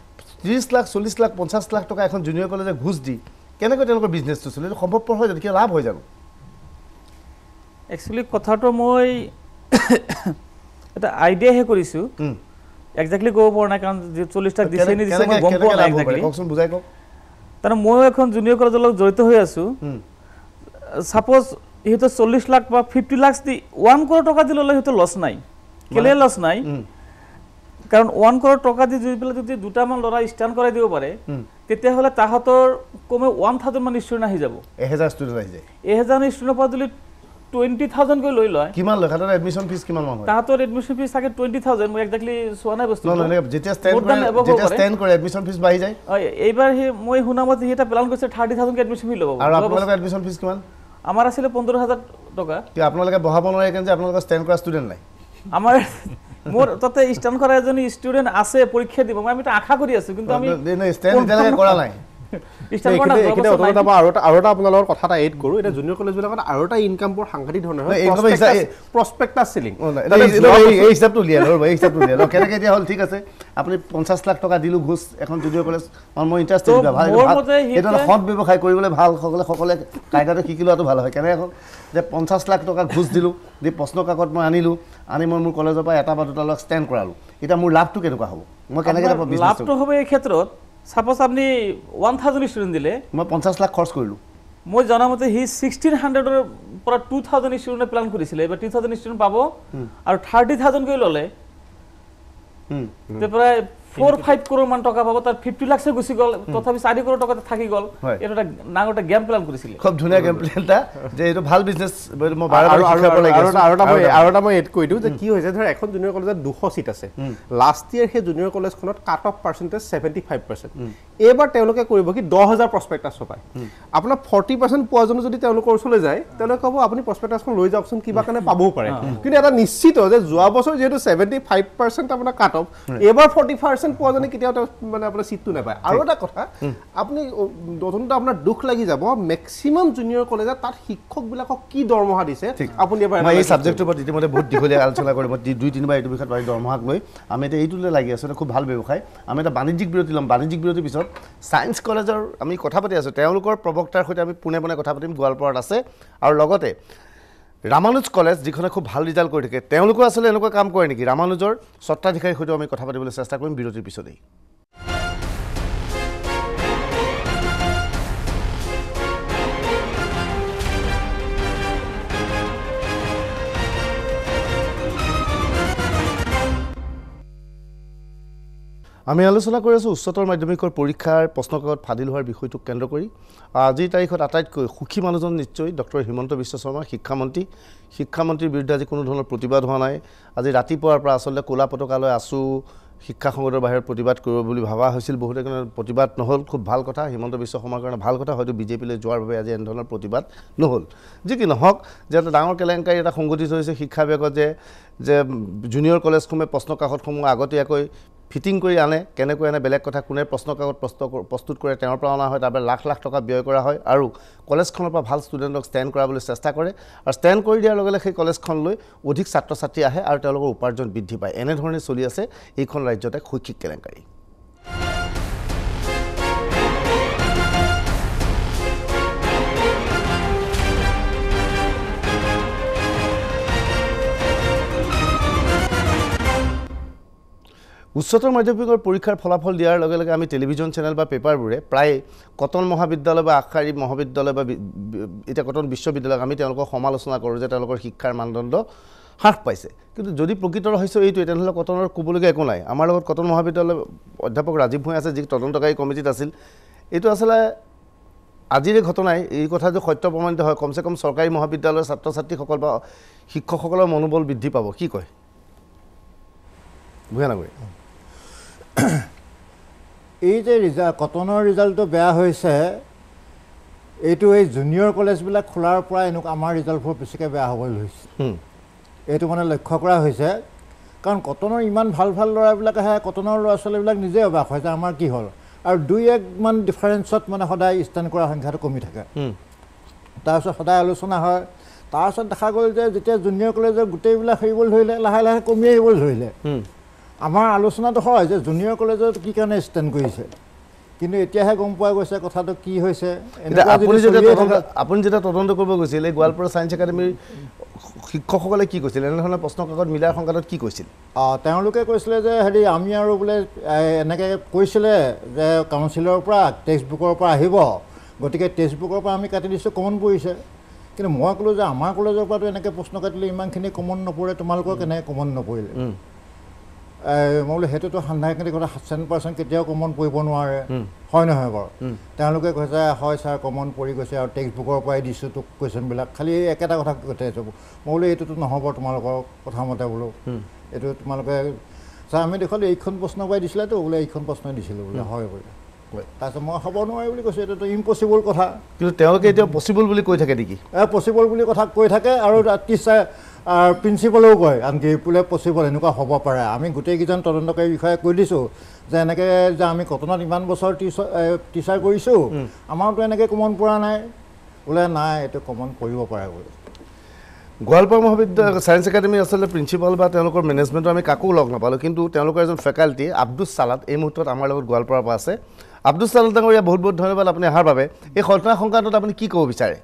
30 লাখ 40 লাখ 50 লাখ টকা এখন জুনিয়ৰ কলেজে ঘোষ দি কেনেকৈ তেওঁলোকৰ বিজনেছটো চলে এইটো সম্ভৱপৰ হয় জানো কিয় লাভ হৈ জানো একচুৱেলি কথাটো মই এটা আইডিয়াহে কৰিছোঁ একজেক্টলি ক'ব পৰা নাই কাৰণ 40 লাখ দিছে নিদিছে মই গম পোৱা নাই একজেক্টলি কওকচোন বুজাই কওক তাৰমানে ময়ো এখন জুনিয়ৰ কলেজৰ লগত জড়িত হৈ আছোঁ সাপোজ সিহঁতৰ 40 লাখ বা 50 লাখ দি 1 কোটি টকা দি ল'লে সিহঁতৰ লছ নাই কেলে লছ নাই কাৰণ 1 কোটি টকা দি যদি দুটামান ল'ৰা ষ্টাৰ্ট কৰাই দিব পাৰে তেতিয়াহ'লে তাহাঁতৰ কমে 1000 মান ষ্টুডেণ্ট আহি যাব 1000 ষ্টুডেণ্ট আহি যায় 1000 ষ্টুডেণ্টৰ পৰা যদি 20000 কৈ লৈ লয় কিমান লয় তাহাঁতৰ এডমিশ্যন ফিজ কিমান মান হয় তাহাঁতৰ এডমিশ্যন ফিজ থাকে 20000 মই একজেক্টলি চোৱা নাই বস্তু যেতিয়া ষ্টেণ্ড কৰে এডমিশ্যন ফিজ বাঢ়ি যায় এইবাৰ মই শুনামতে সি এটা প্লান কৰিছে 30000 কে এডমিশ্যন ফিজ ল'ব আৰু আপোনালোকৰ এডমিশ্যন ফিজ কিমান আমাৰ আছিলে 15000 টকা কি আপোনালোকে বহাব নোৱাৰে কেন যে আপোনালোকৰ ষ্টেণ্ড কৰা ষ্টুডেণ্ট নাই আমাৰ মোৰ তাতে ষ্টাৰ্ট কৰা এজনী ষ্টুডেণ্ট আছে পৰীক্ষা দিব মই এটা আশা কৰি আছোঁ কিন্তু আমি ষ্টেণ্ড এতিয়ালৈকে কৰা নাই আৰু এটা আপোনালোকৰ কথা এটা এড কৰোঁ এতিয়া জুনিয়ৰ কলেজবিলাকত আৰু এটা ইনকামবোৰ সাংঘাতিক ধৰণৰ হয় প্ৰস্পেক্টাছ চেলিং এই হিচাপটো উলিয়াই লওঁ কেনেকৈ এতিয়া হ'ল ঠিক আছে আপুনি 50 লাখ টকা দিলোঁ ঘোষ এখন জুনিয়ৰ কলেজ মই ইণ্টাৰেষ্টেড এইটো সৎ ব্যৱসায় কৰিবলৈ ভাল সকলে কাইদাটো শিকি লোৱাটো ভাল হয় কেনেকৈ হ'ল যে 50 লাখ টকা ঘোষ দিলোঁ দি প্ৰশ্ন কাকত মই আনিলোঁ আনি মই মোৰ কলেজৰ পৰা এটা বা দুটা ল'ৰাক ষ্টেণ্ড কৰালোঁ এতিয়া মোৰ লাভটো কেনেকুৱা হ'ব মই কেনেকৈ লাভটো হ'ব এই ক্ষেত্ৰত সাপোজ আপনি 1000 ষ্টুডেণ্ট দিলে মই 50 লাখ খৰচ কৰিলোঁ মই জনামতে সি 1600ৰ পৰা 2000 ষ্টুডেণ্টে প্লান কৰিছিলে এবাৰ 2000 ষ্টুডেণ্ট পাব আৰু 30000 কৈ ল'লে প্ৰায় 4-5 কোটি মান টকা পাব তাৰ 50 লাখে গুচি গ'ল তথাপি 4 কোটি টকা থাকি গ'ল এটা ডাঙৰ এটা গেম প্লান কৰিছিলে খুব ধুনীয়া গেম প্লেন এটা যে এইটো ভাল বিজনেছ আৰু এটা মই এড কৰি দিওঁ যে কি হৈছে ধৰ এখন জুনিয়ৰ কলেজত 200 চিট আছে লাষ্ট ইয়েৰ সেই জুনিয়ৰ কলেজখনত কাট অফ পাৰ্চেণ্টেজ 75%। এইবাৰ তেওঁলোকে কৰিব কি 10000 প্ৰস্পেক্টাছ ছপায় আপোনাৰ 40% পোৱাজনো যদি তেওঁলোকৰ ওচৰলৈ যায় তেওঁলোকে ক'ব আপুনি প্ৰস্পেক্টাছখন লৈ যাওকচোন কিবা কাৰণে পাবও পাৰে কিন্তু এটা নিশ্চিত যে যোৱা বছৰ যিহেতু 75% আপোনাৰ কাট অফ এইবাৰ 40% 100% পোৱাজনে কেতিয়াও মানে আপোনাৰ চিটটো নাপায় আৰু এটা কথা আপুনি নতুনটো আপোনাৰ দুখ লাগি যাব মেক্সিমাম জুনিয়ৰ কলেজত তাত শিক্ষকবিলাকক কি দৰমহা দিছে আপুনি এবাৰ মই এই ছাবজেক্টৰ ওপৰত ইতিমধ্যে বহুত দীঘলীয়া আলোচনা কৰি মই 2-3বাৰ এইটো বিষয়ত দৰমহাক লৈ আমি এতিয়া এইটোলৈ লাগি আছোঁ খুব ভাল ব্যৱসায় আমি এটা বাণিজ্যিক বিৰতি ল'ম বাণিজ্যিক বিৰতিৰ পিছত ছায়েন্স কলেজৰ আমি কথা পাতি আছোঁ তেওঁলোকৰ প্ৰবক্তাৰ সৈতে আমি পোনে পোনে কথা পাতিম গোৱালপাৰাত আছে আৰু লগতে ৰামানুজ কলেজ যিখনে খুব ভাল ৰিজাল্ট কৰি থাকে তেওঁলোকৰ আচলতে এনেকুৱা কাম কৰে নেকি ৰামানুজৰ স্বত্বাধিকাৰীৰ সৈতে আমি কথা পাতিবলৈ চেষ্টা কৰিম বিৰতিৰ পিছতেই আমি আলোচনা কৰি আছোঁ উচ্চতৰ মাধ্যমিকৰ পৰীক্ষাৰ প্ৰশ্নকাকত ফাদিল হোৱাৰ বিষয়টোক কেন্দ্ৰ কৰি আজিৰ তাৰিখত আটাইতকৈ সুখী মানুহজন নিশ্চয় ডক্টৰ হিমন্ত বিশ্ব শৰ্মা শিক্ষামন্ত্ৰীৰ বিৰুদ্ধে আজি কোনো ধৰণৰ প্ৰতিবাদ হোৱা নাই আজি ৰাতিপুৱাৰ পৰা আচলতে ক'লা পতাকালৈ আছু শিক্ষা সংসদৰ বাহিৰত প্ৰতিবাদ কৰিব বুলি ভাবা হৈছিল বহুতে কাৰণে প্ৰতিবাদ নহ'ল খুব ভাল কথা হিমন্ত বিশ্ব শৰ্মাৰ কাৰণে ভাল কথা হয়তো বিজেপিলৈ যোৱাৰ বাবে আজি এনেধৰণৰ প্ৰতিবাদ নহ'ল যি কি নহওক যে এটা ডাঙৰ কেলেংকাৰী এটা সংঘটিত হৈছে শিক্ষা বিভাগত যে জুনিয়ৰ কলেজসমূহে প্ৰশ্নকাকতসমূহ আগতীয়াকৈ ফিটিং কৰি আনে কেনেকৈ আনে বেলেগ কথা কোনে প্ৰশ্নকাকত প্ৰস্তুত কৰে তেওঁৰ পৰা অনা হয় তাৰপৰা লাখ লাখ টকা ব্যয় কৰা হয় আৰু কলেজখনৰ পৰা ভাল ষ্টুডেণ্টক ষ্টেণ্ড কৰাবলৈ চেষ্টা কৰে আৰু ষ্টেণ্ড কৰি দিয়াৰ লগে লগে সেই কলেজখনলৈ অধিক ছাত্ৰ ছাত্ৰী আহে আৰু তেওঁলোকৰ উপাৰ্জন বৃদ্ধি পায় এনেধৰণে চলি আছে এইখন ৰাজ্যত এক শৈক্ষিক কেলেংকাৰী উচ্চতৰ মাধ্যমিকৰ পৰীক্ষাৰ ফলাফল দিয়াৰ লগে লগে আমি টেলিভিজন চেনেল বা পেপাৰবোৰে প্ৰায় কটন মহাবিদ্যালয় বা আখাৰী মহাবিদ্যালয় বা এতিয়া কটন বিশ্ববিদ্যালয়ক আমি তেওঁলোকক সমালোচনা কৰোঁ যে তেওঁলোকৰ শিক্ষাৰ মানদণ্ড হ্ৰাস পাইছে কিন্তু যদি প্ৰকৃত ৰহস্য এইটোৱে তেনেহ'লে কটনৰ ক'বলগীয়া একো নাই আমাৰ লগত কটন মহাবিদ্যালয়ৰ অধ্যাপক ৰাজীৱ ভূঞা আছে যি তদন্তকাৰী কমিটিত আছিল এইটো আচলতে আজিৰ ঘটনাই এই কথা যে সত্য প্ৰমাণিত হয় কমচে কম চৰকাৰী মহাবিদ্যালয়ৰ ছাত্ৰ ছাত্ৰীসকল বা শিক্ষকসকলৰ মনোবল বৃদ্ধি পাব কি কয় ভূঞা নগৰী এই যে কটনৰ ৰিজাল্টটো বেয়া হৈছে এইটো এই জুনিয়ৰ কলেজবিলাক খোলাৰ পৰা এনেকুৱা আমাৰ ৰিজাল্টবোৰ বেছিকৈ বেয়া হ'বলৈ ধৰিছে এইটো মানে লক্ষ্য কৰা হৈছে কাৰণ কটনৰ ইমান ভাল ভাল ল'ৰাবিলাক আহে কটনৰ ল'ৰা ছোৱালীবিলাক নিজে অবাক হয় যে আমাৰ কি হ'ল আৰু 2-1 মান ডিফাৰেঞ্চত মানে সদায় ষ্টেণ্ড কৰা সংখ্যাটো কমি থাকে তাৰপিছত সদায় আলোচনা হয় তাৰপিছত দেখা গ'ল যে যেতিয়া জুনিয়ৰ কলেজৰ গোটেইবিলাক হেৰিবলৈ ধৰিলে লাহে লাহে কমি আহিবলৈ ধৰিলে আমাৰ আলোচনাটো হয় যে জুনিয়ৰ কলেজত কি কাৰণে ষ্টেণ্ড কৰিছে কিন্তু এতিয়াহে গম পোৱা গৈছে কথাটো কি হৈছে আপুনি যেতিয়া তদন্ত কৰিব গৈছিল এই গোৱালপাৰা ছায়েন্স একাডেমীৰ শিক্ষকসকলে কি কৈছিল এনেধৰণৰ প্ৰশ্নকাকত মিলাৰ সংক্ৰান্তত কি কৈছিল তেওঁলোকে কৈছিলে যে হেৰি আমি আৰু বোলে এনেকৈ কৈছিলে যে কাউন্সিলৰ পৰা টেক্সট বুকৰ পৰা আহিব গতিকে টেক্সট বুকৰ পৰা আমি কাটি দিছোঁ কমন পৰিছে কিন্তু মই ক'লোঁ যে আমাৰ কলেজৰ পৰাতো এনেকৈ প্ৰশ্ন কাটিলে ইমানখিনি কমন নপৰে তোমালোকৰ কেনেকৈ কমন নপৰিলে মই বোলো সেইটোতো সাংঘাতিক কথা 100% কেতিয়াও কমন পৰিব নোৱাৰে হয় নহয় বাৰু তেওঁলোকে কৈছে হয় ছাৰ কমন পৰি গৈছে আৰু টেক্সট বুকৰ পৰাই দিছোঁ তোক কুৱেশ্যনবিলাক খালি একেটা কথা কৈ আছে মই বোলো এইটোতো নহ'ব তোমালোকৰ কথা মতে বোলো এইটো তোমালোকে ছাৰ আমি দেখোঁতে এইখন প্ৰশ্ন পাই দিছিলেতো বোলে এইখন প্ৰশ্নই দিছিলোঁ বোলে হয় বোলে তাৰপিছত মই হ'ব নোৱাৰে বুলি কৈছোঁ এইটোতো ইম্পচিবল কথা কিন্তু তেওঁলোকে এতিয়া পচিবল বুলি কৈ থাকে নেকি পচিবল বুলি কথা কৈ থাকে আৰু টিচাৰ প্ৰিন্সিপালেও কয় আনকি বোলে পচিবল এনেকুৱা হ'ব পাৰে আমি গোটেইকেইজন তদন্তকাৰী বিষয়ে কৈ দিছোঁ যে এনেকৈ যে আমি কটনত ইমান বছৰ টিচাৰ কৰিছোঁ আমাৰতো এনেকৈ কমন পৰা নাই বোলে নাই এইটো কমন পৰিব পাৰে বোলে গোৱালপাৰা মহাবিদ্যালয় ছায়েন্স একাডেমী আচলতে প্ৰিন্সিপাল বা তেওঁলোকৰ মেনেজমেণ্টৰ আমি কাকো লগ নাপালোঁ কিন্তু তেওঁলোকৰ এজন ফেকাল্টি আব্দুছ ছালাদ এই মুহূৰ্তত আমাৰ লগত গোৱালপাৰাৰ পৰা আছে আব্দুছ ছালাদ ডাঙৰীয়া বহুত বহুত ধন্যবাদ আপুনি অহাৰ বাবে এই ঘটনা সংক্ৰান্তত আপুনি কি ক'ব বিচাৰে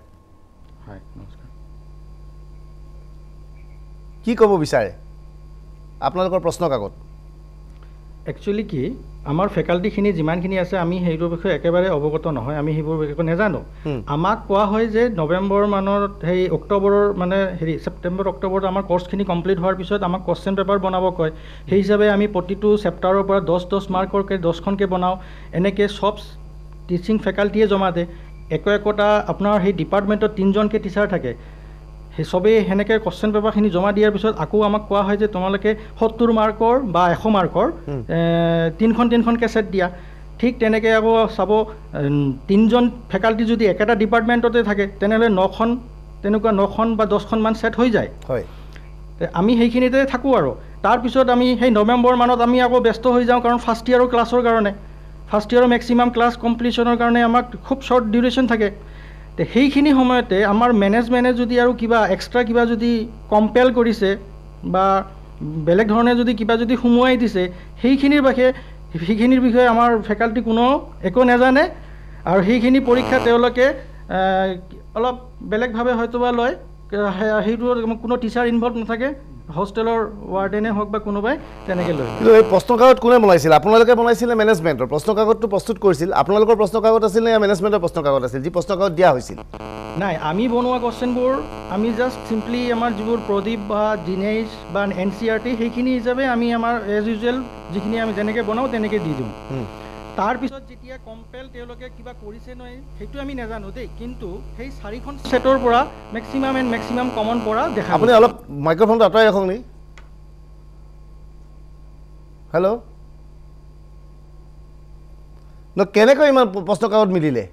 কি ক'ব বিচাৰে আপোনালোকৰ প্ৰশ্ন কাকত একচুৱেলি কি আমাৰ ফেকাল্টিখিনি যিমানখিনি আছে আমি সেইটোৰ বিষয়ে একেবাৰে অৱগত নহয় আমি সেইবোৰ বিষয়ে নাজানো আমাক কোৱা হয় যে নৱেম্বৰ মানৰ সেই অক্টোবৰৰ মানে হেৰি ছেপ্টেম্বৰ অক্টোবৰত আমাৰ কৰ্চখিনি কমপ্লিট হোৱাৰ পিছত আমাক কুৱেশ্যন পেপাৰ বনাব কয় সেই হিচাপে আমি প্ৰতিটো চেপ্টাৰৰ পৰা 10 মাৰ্কৰকৈ 10খনকৈ বনাওঁ এনেকৈ চব টিচিং ফেকাল্টিয়ে জমা দিয়ে একোটা আপোনাৰ সেই ডিপাৰ্টমেণ্টত 3জনকৈ টিচাৰ থাকে সেই চবেই সেনেকৈ কুৱেশ্যন পেপাৰখিনি জমা দিয়াৰ পিছত আকৌ আমাক কোৱা হয় যে তোমালোকে 70 মাৰ্কৰ বা 100 মাৰ্কৰ 3খনকৈ ছেট দিয়া ঠিক তেনেকৈ আকৌ চাব 3জন ফেকাল্টি যদি একেটা ডিপাৰ্টমেণ্টতে থাকে তেনেহ'লে 9খন বা 10খনমান ছেট হৈ যায় হয় আমি সেইখিনিতে থাকোঁ আৰু তাৰপিছত আমি সেই নৱেম্বৰ মানত আমি আকৌ ব্যস্ত হৈ যাওঁ কাৰণ ফাৰ্ষ্ট ইয়াৰৰ ক্লাছৰ কাৰণে ফাৰ্ষ্ট ইয়াৰৰ মেক্সিমাম ক্লাছ কমপ্লিশ্যনৰ কাৰণে আমাক খুব শ্বৰ্ট ডিউৰেশ্যন থাকে তো সেইখিনি সময়তে আমাৰ মেনেজমেণ্টে যদি আৰু কিবা এক্সট্ৰা কিবা যদি কম্পেল কৰিছে বা বেলেগ ধৰণে যদি কিবা যদি সোমোৱাই দিছে সেইখিনিৰ বিষয়ে আমাৰ ফেকাল্টি কোনো একো নাজানে আৰু সেইখিনি পৰীক্ষা তেওঁলোকে অলপ বেলেগভাৱে হয়তো বা লয় সেইটো কোনো টিচাৰ ইনভলভ নাথাকে হোষ্টেলৰ ৱাৰ্ডেনে হওক বা কোনোবাই তেনেকৈ লয় কিন্তু এই প্ৰশ্ন কাকত কোনে বনাইছিল আপোনালোকে বনাইছিলে মেনেজমেণ্টৰ প্ৰশ্ন কাকতটো প্ৰস্তুত কৰিছিল আপোনালোকৰ প্ৰশ্ন কাকত আছিল নে মেনেজমেণ্টৰ প্ৰশ্ন কাকত আছিল যি প্ৰশ্ন কাকত দিয়া হৈছিল নাই আমি বনোৱা কুৱেশ্যনবোৰ আমি জাষ্ট চিম্পলি আমাৰ যিবোৰ প্ৰদীপ বা দিনেশ বা NCERT সেইখিনি হিচাপে আমি আমাৰ এজ ইউজুৱেল যিখিনি আমি যেনেকৈ বনাওঁ তেনেকৈ দি দিওঁ তাৰপিছত যেতিয়া কম্পেল তেওঁলোকে কিবা কৰিছে নহয় সেইটো আমি নাজানো দেই কিন্তু সেই 4খন ছেটৰ পৰা মেক্সিমাম কমন পৰা দেখা আপুনি অলপ মাইক্ৰফোনটো আঁতৰাই ৰাখক নি হেল্ল' কেনেকৈ ইমান প্ৰশ্ন কাকত মিলিলে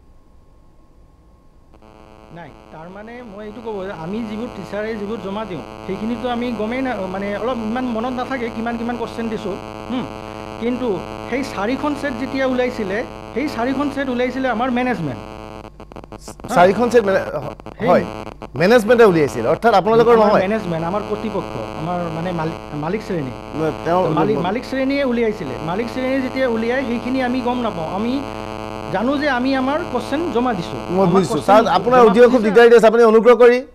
নাই তাৰমানে মই এইটো ক'ব আমি যিবোৰ টিচাৰে যিবোৰ জমা দিওঁ সেইখিনিতো আমি গমেই মানে অলপ ইমান মনত নাথাকে কিমান কুৱেশ্যন দিছোঁ কিন্তু সেই 4খন ছেট যেতিয়া ওলাইছিলে সেই 4খন ছেট ওলাইছিলে আমাৰ মেনেজমেণ্ট 4খন ছেট হয় মেনেজমেণ্টে উলিয়াইছিল অৰ্থাৎ আপোনালোকৰ নহয় মেনেজমেণ্ট আমাৰ কৰ্তৃপক্ষ আমাৰ মানে মালিক শ্ৰেণী মালিক শ্ৰেণীয়ে উলিয়াইছিলে মালিক শ্ৰেণীয়ে যেতিয়া উলিয়াই সেইখিনি আমি গম নাপাওঁ আমি জানো যে আমি আমাৰ কুৱেশ্যন জমা দিছোঁ মই বুজিছোঁ ছাৰ আপোনাৰ অডিঅ' খুব দিগদাৰী দি আছে আপুনি অনুগ্ৰহ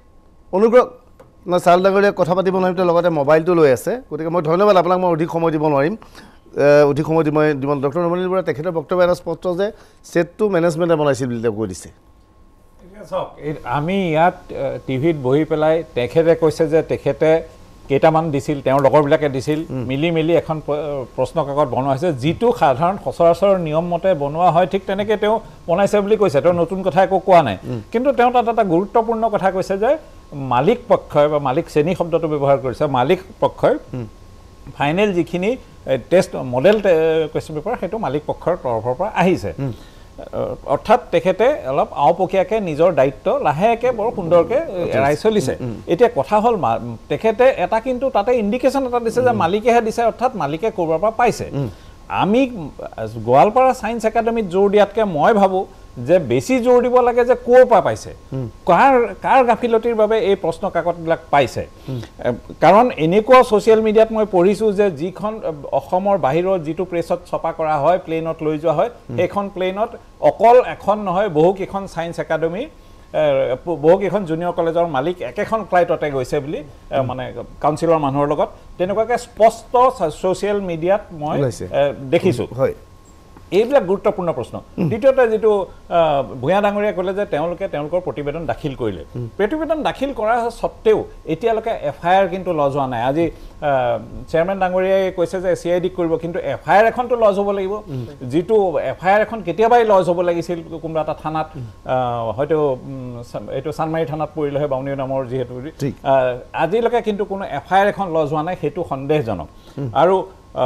ছাৰ ডাঙৰীয়া কথা পাতিব নোৱাৰিম লগতে মোবাইলটো লৈ আছে গতিকে মই ধন্যবাদ আপোনাক মই অধিক সময় দিব নোৱাৰিম অধিক সময় দিব ডক্টৰ নমনীল বৰা তেখেতৰ বক্তব্য এটা স্পষ্ট যে ছেটটো মেনেজমেণ্টে বনাইছিল বুলি তেওঁ কৈ দিছে চাওক আমি ইয়াত টিভিত বহি পেলাই তেখেতে কৈছে যে তেখেতে কেইটামান দিছিল তেওঁৰ লগৰবিলাকে দিছিল মিলি এখন প্ৰশ্ন কাকত বনোৱা হৈছে যিটো সাধাৰণ সচৰাচৰ নিয়ম মতে বনোৱা হয় ঠিক তেনেকৈ তেওঁ বনাইছে বুলি কৈছে তেওঁ নতুন কথা একো কোৱা নাই কিন্তু তেওঁ তাত এটা গুৰুত্বপূৰ্ণ কথা কৈছে যে মালিক পক্ষই বা মালিক শ্ৰেণী শব্দটো ব্যৱহাৰ কৰিছে মালিক পক্ষই ফাইনেল যিখিনি টেষ্ট মডেল কুৱেশ্যন পেপাৰ সেইটো মালিক পক্ষৰ তৰফৰ পৰা আহিছে অৰ্থাৎ তেখেতে অলপ আওপকীয়াকৈ নিজৰ দায়িত্ব লাহেকৈ বৰ সুন্দৰকৈ এৰাই চলিছে এতিয়া কথা হ'ল তেখেতে এটা কিন্তু তাতে ইণ্ডিকেশ্যন এটা দিছে যে মালিকেহে দিছে অৰ্থাৎ মালিকে ক'ৰবাৰ পৰা পাইছে আমি গোৱালপাৰা ছায়েন্স একাডেমীত জোৰ দিয়াতকৈ মই ভাবোঁ যে বেছি জোৰ দিব লাগে যে ক'ৰ পৰা পাইছে কাৰ গাফিলতিৰ বাবে এই প্ৰশ্ন কাকতবিলাক পাইছে কাৰণ এনেকুৱা ছ'চিয়েল মিডিয়াত মই পঢ়িছোঁ যে যিখন অসমৰ বাহিৰৰ যিটো প্ৰেছত ছপা কৰা হয় প্লেনত লৈ যোৱা হয় সেইখন প্লেনত অকল এখন নহয় বহুকেইখন ছায়েন্স একাডেমী বহুকেইখন জুনিয়ৰ কলেজৰ মালিক একেখন ফ্লাইটতে গৈছে বুলি মানে কাউন্সিলৰ মানুহৰ লগত তেনেকুৱাকৈ স্পষ্ট ছ'চিয়েল মিডিয়াত মই দেখিছোঁ হয় এইবিলাক গুৰুত্বপূৰ্ণ প্ৰশ্ন দ্বিতীয়তে যিটো ভূঞা ডাঙৰীয়াই ক'লে যে তেওঁলোকৰ প্ৰতিবেদন দাখিল কৰিলে প্ৰতিবেদন দাখিল কৰাৰ স্বত্তেও এতিয়ালৈকে FIR কিন্তু লজ হোৱা নাই আজি চেয়াৰমেন ডাঙৰীয়াই কৈছে যে CID কৰিব কিন্তু FIR এখনতো লজ হ'ব লাগিব যিটো FIR এখন কেতিয়াবাই লজ হ'ব লাগিছিল কোনোবা এটা থানাত হয়তো এইটো চানমাৰী থানাত পৰিলে হয় বাউনী নামৰ যিহেতু আজিলৈকে কিন্তু কোনো FIR এখন লজ হোৱা নাই সেইটো সন্দেহজনক আৰু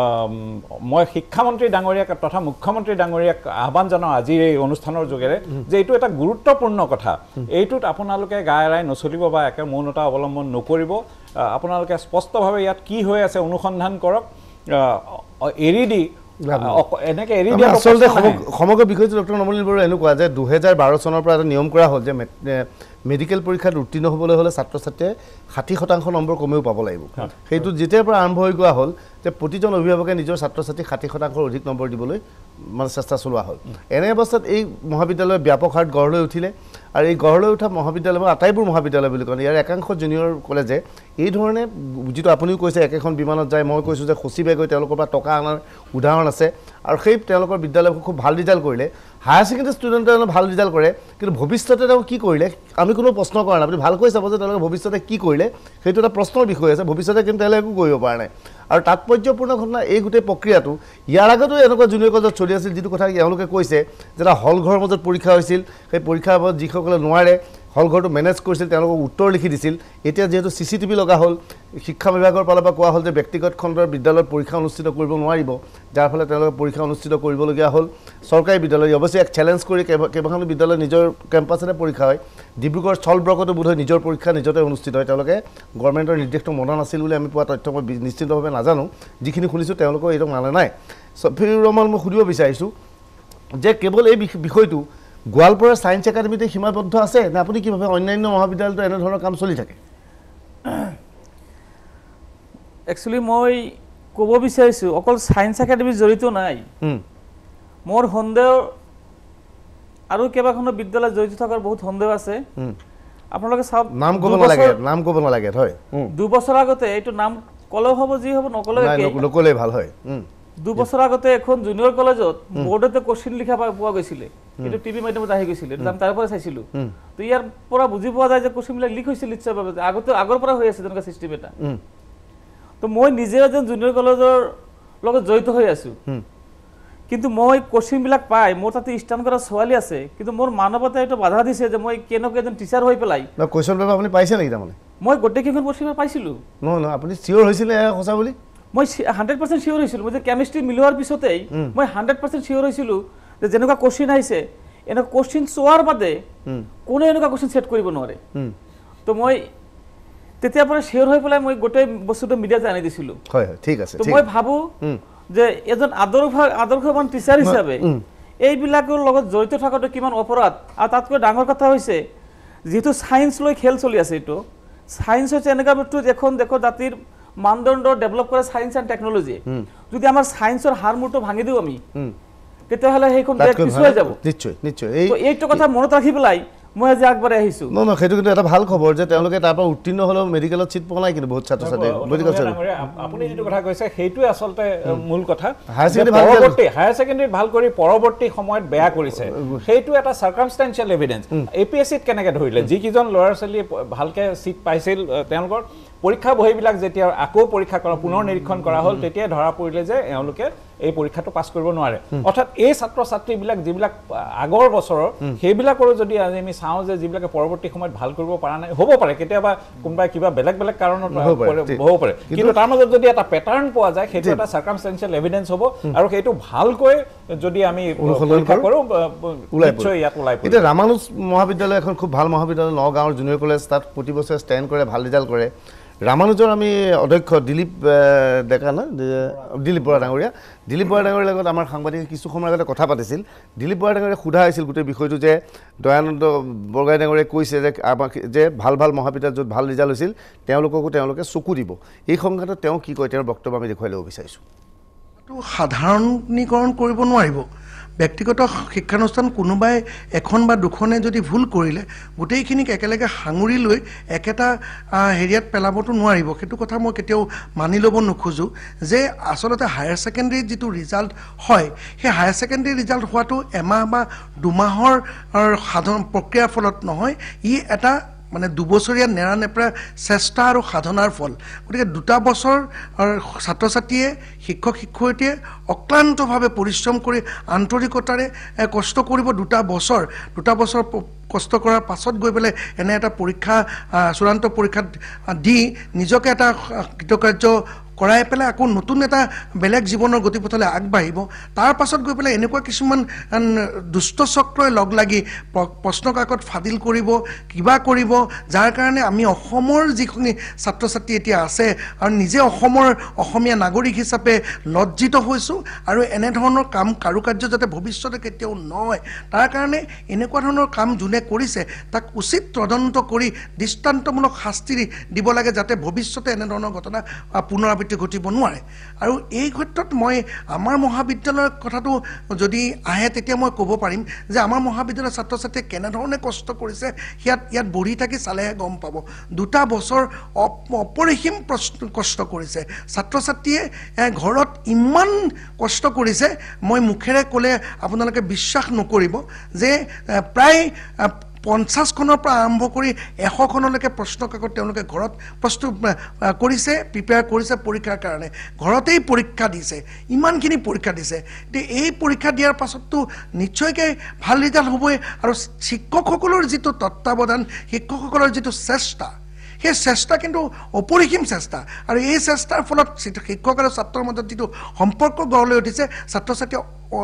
মই শিক্ষামন্ত্ৰী ডাঙৰীয়াক তথা মুখ্যমন্ত্ৰী ডাঙৰীয়াক আহ্বান জনাওঁ আজিৰ এই অনুষ্ঠানৰ যোগেৰে যে এইটো এটা গুৰুত্বপূৰ্ণ কথা এইটোত আপোনালোকে গা এৰাই নচলিব বা একে মৌনতা অৱলম্বন নকৰিব আপোনালোকে স্পষ্টভাৱে ইয়াত কি হৈ আছে অনুসন্ধান কৰক এৰি দি এনেকৈ এৰি দিয়া আচলতে সমগ্ৰ বিষয়টো ডক্টৰ নমনীল বৰুৱা এনেকুৱা যে 2012 চনৰ পৰা এটা নিয়ম কৰা হ'ল যে মেডিকেল পৰীক্ষাত উত্তীৰ্ণ হ'বলৈ হ'লে ছাত্ৰ ছাত্ৰীয়ে 60% নম্বৰ কমেও পাব লাগিব সেইটো যেতিয়াৰ পৰা আৰম্ভ হৈ যোৱা হ'ল যে প্ৰতিজন অভিভাৱকে নিজৰ ছাত্ৰ ছাত্ৰীক 60% অধিক নম্বৰ দিবলৈ মানে চেষ্টা চলোৱা হ'ল এনে অৱস্থাত এই মহাবিদ্যালয় ব্যাপক হাৰত গঢ় লৈ উঠিলে আৰু এই গঢ় লৈ উঠা মহাবিদ্যালয় আটাইবোৰ মহাবিদ্যালয় বুলি কয় ইয়াৰ একাংশ জুনিয়ৰ কলেজে এই ধৰণে যিটো আপুনিও কৈছে একেখন বিমানত যায় মই কৈছোঁ যে সচিবে গৈ তেওঁলোকৰ পৰা টকা অনাৰ উদাহৰণ আছে আৰু সেই তেওঁলোকৰ বিদ্যালয়বোৰ খুব ভাল ৰিজাল্ট কৰিলে হায়াৰ ছেকেণ্ডেৰী ষ্টুডেণ্টে ভাল ৰিজাল্ট কৰে কিন্তু ভৱিষ্যতে তেওঁ কি কৰিলে আমি কোনো প্ৰশ্ন কৰা নাই আপুনি ভালকৈ চাব যে তেওঁলোকে ভৱিষ্যতে কি কৰিলে সেইটো এটা প্ৰশ্নৰ বিষয় আছে ভৱিষ্যতে কিন্তু তেওঁলোকে একো কৰিব পৰা নাই আৰু তাৎপৰ্যপূৰ্ণ ঘটনা এই গোটেই প্ৰক্ৰিয়াটো ইয়াৰ আগতো এনেকুৱা জুনিয়ৰ কলেজত চলি আছিল যিটো কথা তেওঁলোকে কৈছে যে এটা হল ঘৰৰ মাজত পৰীক্ষা হৈছিল সেই পৰীক্ষাৰ মাজত যিসকলে নোৱাৰে হলঘৰটো মেনেজ কৰিছিল তেওঁলোকক উত্তৰ লিখি দিছিল এতিয়া যেহেতু CCTV লগা হ'ল শিক্ষা বিভাগৰ ফালৰ পৰা কোৱা হ'ল যে ব্যক্তিগত খণ্ডৰ বিদ্যালয়ত পৰীক্ষা অনুষ্ঠিত কৰিব নোৱাৰিব যাৰ ফলত তেওঁলোকে পৰীক্ষা অনুষ্ঠিত কৰিবলগীয়া হ'ল চৰকাৰী বিদ্যালয় অৱশ্যে এক চ্যালেঞ্জ কৰি কেইবাখনো বিদ্যালয় নিজৰ কেম্পাছতে পৰীক্ষা হয় ডিব্ৰুগড় স্থলব্ৰকতো বোধহয় নিজৰ পৰীক্ষা নিজতে অনুষ্ঠিত হয় তেওঁলোকে গভৰ্ণমেণ্টৰ নিৰ্দেশটো মনা নাছিল বুলি আমি পোৱা তথ্য মই নিশ্চিতভাৱে নাজানো যিখিনি শুনিছোঁ তেওঁলোকৰ এইটো মানে নাই ছফিউৰ ৰহমান মই সুধিব বিচাৰিছোঁ যে কেৱল এই বিষয়টো গোৱালপাৰা সায়েন্স একাডেমিতে সীমাবদ্ধ আছে না আপুনি কিভাবে অন্যান্য মহাবিদ্যালয়ত এনে ধৰণৰ কাম চলি থাকে একচুয়ালি মই ক'ব বিচাৰিছো অকল সায়েন্স একাডেমি জড়িত নাই মোৰ সন্দেহ আৰু কেইবাখনো বিদ্যালয় জড়িত থকাৰ বহুত সন্দেহ আছে আপোনালোকে সব নাম ক'ব নালাগে হয় 2 বছৰ আগতে এইটো নাম কলেও হ'ব যি হ'ব নকলে ভাল হয় 2 বছৰ আগতে এখন জুনিয়ৰ কলেজত বোৰ্ডতে কোশ্চিন লিখা পোৱা গৈছিল কিন্তু টিভি মাধ্যমত আহি গৈছিল এটা তাৰ পৰা চাইছিলো তো ইয়াৰ পৰা বুজি পোৱা যায় যে কোশ্চিন লিখ হৈছিল নিশ্চয়ভাৱে আগৰ পৰা হৈ আছে তেনেকুৱা সিস্টেম এটা তো মই নিজে এজন জুনিয়ৰ কলেজৰ লগত জড়িত হৈ আছো কিন্তু মই কোশ্চিন বিলাক পাই মোৰ তাতে ষ্টান কৰা ছোৱালী আছে কিন্তু মোৰ মানৱতাই এটা বাধা দিছে যে মই কেনেকৈ এজন টিচাৰ হৈ পেলাই না কোশ্চিন পেপাৰ আপুনি পাইছে নেকি তাৰমানে মই গোটেই কেইখন কোশ্চিন পেপাৰ পাইছিলো নহয় আপুনি চিয়ৰ হৈছিলে সঁচা বুলি মই 100% চিয়ৰ হৈছিলো মই যে কেমিষ্ট্ৰি মিলোৱাৰ পিছতেই মই 100% চিয়ৰ হৈছিলো যে যেনেকুৱা কোশ্চিন আহিছে এনে কোশ্চিন চোৱাৰ বাদে কোনো এনেকুৱা কোশ্চিন সেট কৰিব নোৱাৰে তো মই তেতিয়া পৰা চিয়ৰ হৈ পেলাই মই গোটেই বস্তুটো মিডিয়াত আনি দিছিলো হয় ঠিক আছে তো মই ভাবো যে এজন আদৰ্শৱান টিচাৰ হিচাপে এইবিলাকৰ লগত জড়িত থকাটো কিমান অপৰাধ আৰু তাতকৈ ডাঙৰ কথা হৈছে যেহেতু সায়েন্স লৈ খেল চলি আছে এইটো সায়েন্স হৈছে এনেকুৱা বস্তু এখন দেশৰ জাতিৰ মানদণ্ড ডেভেলপ কৰে সায়েন্স এণ্ড টেকনলজি যদি আমাৰ সায়েন্সৰ হাৰমুৰটো ভাঙি দিও আমি তেতিয়াহ'লে সেইখন দেশ পিছুৱাই যাব নিশ্চয় এইটো কথা মনত ৰাখি পেলাই মই আজি আগবাঢ়ি আহিছো সেইটো কিন্তু এটা ভাল খবৰ যে তেওঁলোকে তাৰ পৰা উত্তীৰ্ণ হ'লেও মেডিকেলত চিট পোৱা নাই কিন্তু বহুত ছাত্ৰ ছাত্ৰী মেডিকেল আপুনি যিটো কথা কৈছে সেইটোৱে আচলতে মূল কথা হায়াৰ ছেকেণ্ডেৰী ভাল কৰি পৰৱৰ্তী সময়ত বেয়া কৰিছে সেইটো এটা চাৰ্কামষ্টেঞ্চিয়েল এভিডেন্স APSCত কেনেকৈ ধৰিলে যিকেইজন ল'ৰা ছোৱালীয়ে ভালকৈ চিট পাইছিল তেওঁলোকৰ পৰীক্ষা বহীবিলাক যেতিয়া আকৌ পৰীক্ষা কৰা পুনৰ নিৰীক্ষণ কৰা হ'ল তেতিয়া ধৰা পৰিলে যে এওঁলোকে এই পৰীক্ষাটো পাছ কৰিব নোৱাৰে অৰ্থাৎ এই ছাত্ৰ ছাত্ৰীবিলাক যিবিলাক আগৰ বছৰৰ সেইবিলাকৰো যদি আজি আমি চাওঁ যে যিবিলাকে পৰৱৰ্তী সময়ত ভাল কৰিব পৰা নাই হ'ব পাৰে কেতিয়াবা কোনোবাই কিবা বেলেগ কাৰণত হ'ব পাৰে কিন্তু তাৰ মাজত যদি এটা পেটাৰ্ণ পোৱা যায় সেইটো এটা চাৰ্কামষ্টেঞ্চিয়েল এভিডেন্স হ'ব আৰু সেইটো ভালকৈ যদি আমি পৰীক্ষা কৰোঁ নিশ্চয় ইয়াত ওলাই পৰিব এতিয়া ৰামানুজ মহাবিদ্যালয় এখন খুব ভাল মহাবিদ্যালয় নগাঁৱৰ জুনিয়ৰ কলেজ তাত প্ৰতি বছৰে ষ্টেণ্ড কৰে ভাল ৰিজাল্ট কৰে ৰামানুজৰ আমি অধ্যক্ষ দিলীপ ডেকা না দিলীপ বৰা ডাঙৰীয়া লগত আমাৰ সাংবাদিকে কিছু সময়ৰ আগতে কথা পাতিছিল দিলীপ বৰা ডাঙৰীয়াই সোধা হৈছিল গোটেই বিষয়টো যে দয়ানন্দ বৰগাই ডাঙৰীয়াই কৈছে যে আমাক যে ভাল মহাবিদ্যালয়ত য'ত ভাল ৰিজাল্ট হৈছিল তেওঁলোকে চকু দিব এই সংঘাতত তেওঁ কি কয় তেওঁৰ বক্তব্য আমি দেখুৱাই ল'ব বিচাৰিছোঁ সাধাৰণীকৰণ কৰিব নোৱাৰিব ব্যক্তিগত শিক্ষানুষ্ঠান কোনোবাই এখন বা দুখনে যদি ভুল কৰিলে গোটেইখিনিক একেলগে সাঙুৰি লৈ একেটা হেৰিয়াত পেলাবতো নোৱাৰিব সেইটো কথা মই কেতিয়াও মানি ল'ব নোখোজোঁ যে আচলতে হায়াৰ ছেকেণ্ডেৰীত যিটো ৰিজাল্ট হয় সেই হায়াৰ ছেকেণ্ডেৰী ৰিজাল্ট হোৱাটো এমাহ বা দুমাহৰ সাধাৰণ প্ৰক্ৰিয়াৰ ফলত নহয় ই এটা মানে 2 বছৰীয়া নেৰানেপেৰা চেষ্টা আৰু সাধনাৰ ফল গতিকে 2 বছৰ ছাত্ৰ ছাত্ৰীয়ে শিক্ষক শিক্ষয়িত্ৰীয়ে অক্লান্তভাৱে পৰিশ্ৰম কৰি আন্তৰিকতাৰে কষ্ট কৰিব 2 বছৰ কষ্ট কৰাৰ পাছত গৈ পেলাই এনে এটা পৰীক্ষা চূড়ান্ত পৰীক্ষাত দি নিজকে এটা কৃতকাৰ্য কৰাই পেলাই আকৌ নতুন এটা বেলেগ জীৱনৰ গতিপথলৈ আগবাঢ়িব তাৰ পাছত গৈ পেলাই এনেকুৱা কিছুমান দুষ্ট চক্ৰই লগ লাগি প্ৰশ্ন কাকত ফাদিল কৰিব কিবা কৰিব যাৰ কাৰণে আমি অসমৰ যিখিনি ছাত্ৰ ছাত্ৰী এতিয়া আছে আৰু নিজে অসমীয়া নাগৰিক হিচাপে লজ্জিত হৈছোঁ আৰু এনেধৰণৰ কাম কাৰুকাৰ্য যাতে ভৱিষ্যতে কেতিয়াও নহয় তাৰ কাৰণে এনেকুৱা ধৰণৰ কাম যোনে কৰিছে তাক উচিত তদন্ত কৰি দৃষ্টান্তমূলক শাস্তি দিব লাগে যাতে ভৱিষ্যতে এনেধৰণৰ ঘটনা পুনৰাবৃত্তি ঘটিব নোৱাৰে আৰু এই ক্ষেত্ৰত মই আমাৰ মহাবিদ্যালয়ৰ কথাটো যদি আহে তেতিয়া মই ক'ব পাৰিম যে আমাৰ মহাবিদ্যালয়ৰ ছাত্ৰ ছাত্ৰীয়ে কেনেধৰণে কষ্ট কৰিছে ইয়াত বহি থাকি চালেহে গম পাব 2 বছৰ অপৰিসীম কষ্ট কৰিছে ছাত্ৰ ছাত্ৰীয়ে ঘৰত ইমান কষ্ট কৰিছে মই মুখেৰে ক'লে আপোনালোকে বিশ্বাস নকৰিব যে প্ৰায় 50খনৰ পৰা আৰম্ভ কৰি 100খনলৈকে প্ৰশ্ন কাকত তেওঁলোকে ঘৰত প্ৰস্তুত কৰিছে, প্ৰিপেয়াৰ কৰিছে পৰীক্ষাৰ কাৰণে, ঘৰতেই পৰীক্ষা দিছে, ইমানখিনি পৰীক্ষা দিছে। এই পৰীক্ষা দিয়াৰ পাছততো নিশ্চয়কৈ ভাল ৰিজাল্ট হ'বই। আৰু শিক্ষকসকলৰ যিটো তত্ত্বাৱধান, শিক্ষকসকলৰ যিটো চেষ্টা, সেই চেষ্টা কিন্তু অপৰিসীম চেষ্টা। আৰু এই চেষ্টাৰ ফলত শিক্ষক আৰু ছাত্ৰৰ মাজত যিটো সম্পৰ্ক গঢ় লৈ উঠিছে, ছাত্ৰ ছাত্ৰীয়ে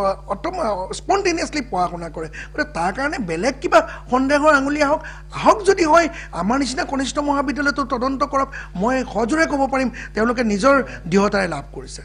স্পণ্টেনিয়াছলি পঢ়া শুনা কৰে। গতিকে তাৰ কাৰণে বেলেগ কিবা সন্দেহৰ আঙুলি আহক যদি হয়, আমাৰ নিচিনা কনিষ্ঠ মহাবিদ্যালয়টো তদন্ত কৰক। মই সজোৰে ক'ব পাৰিম তেওঁলোকে নিজৰ দৃঢ়তাৰে লাভ কৰিছে।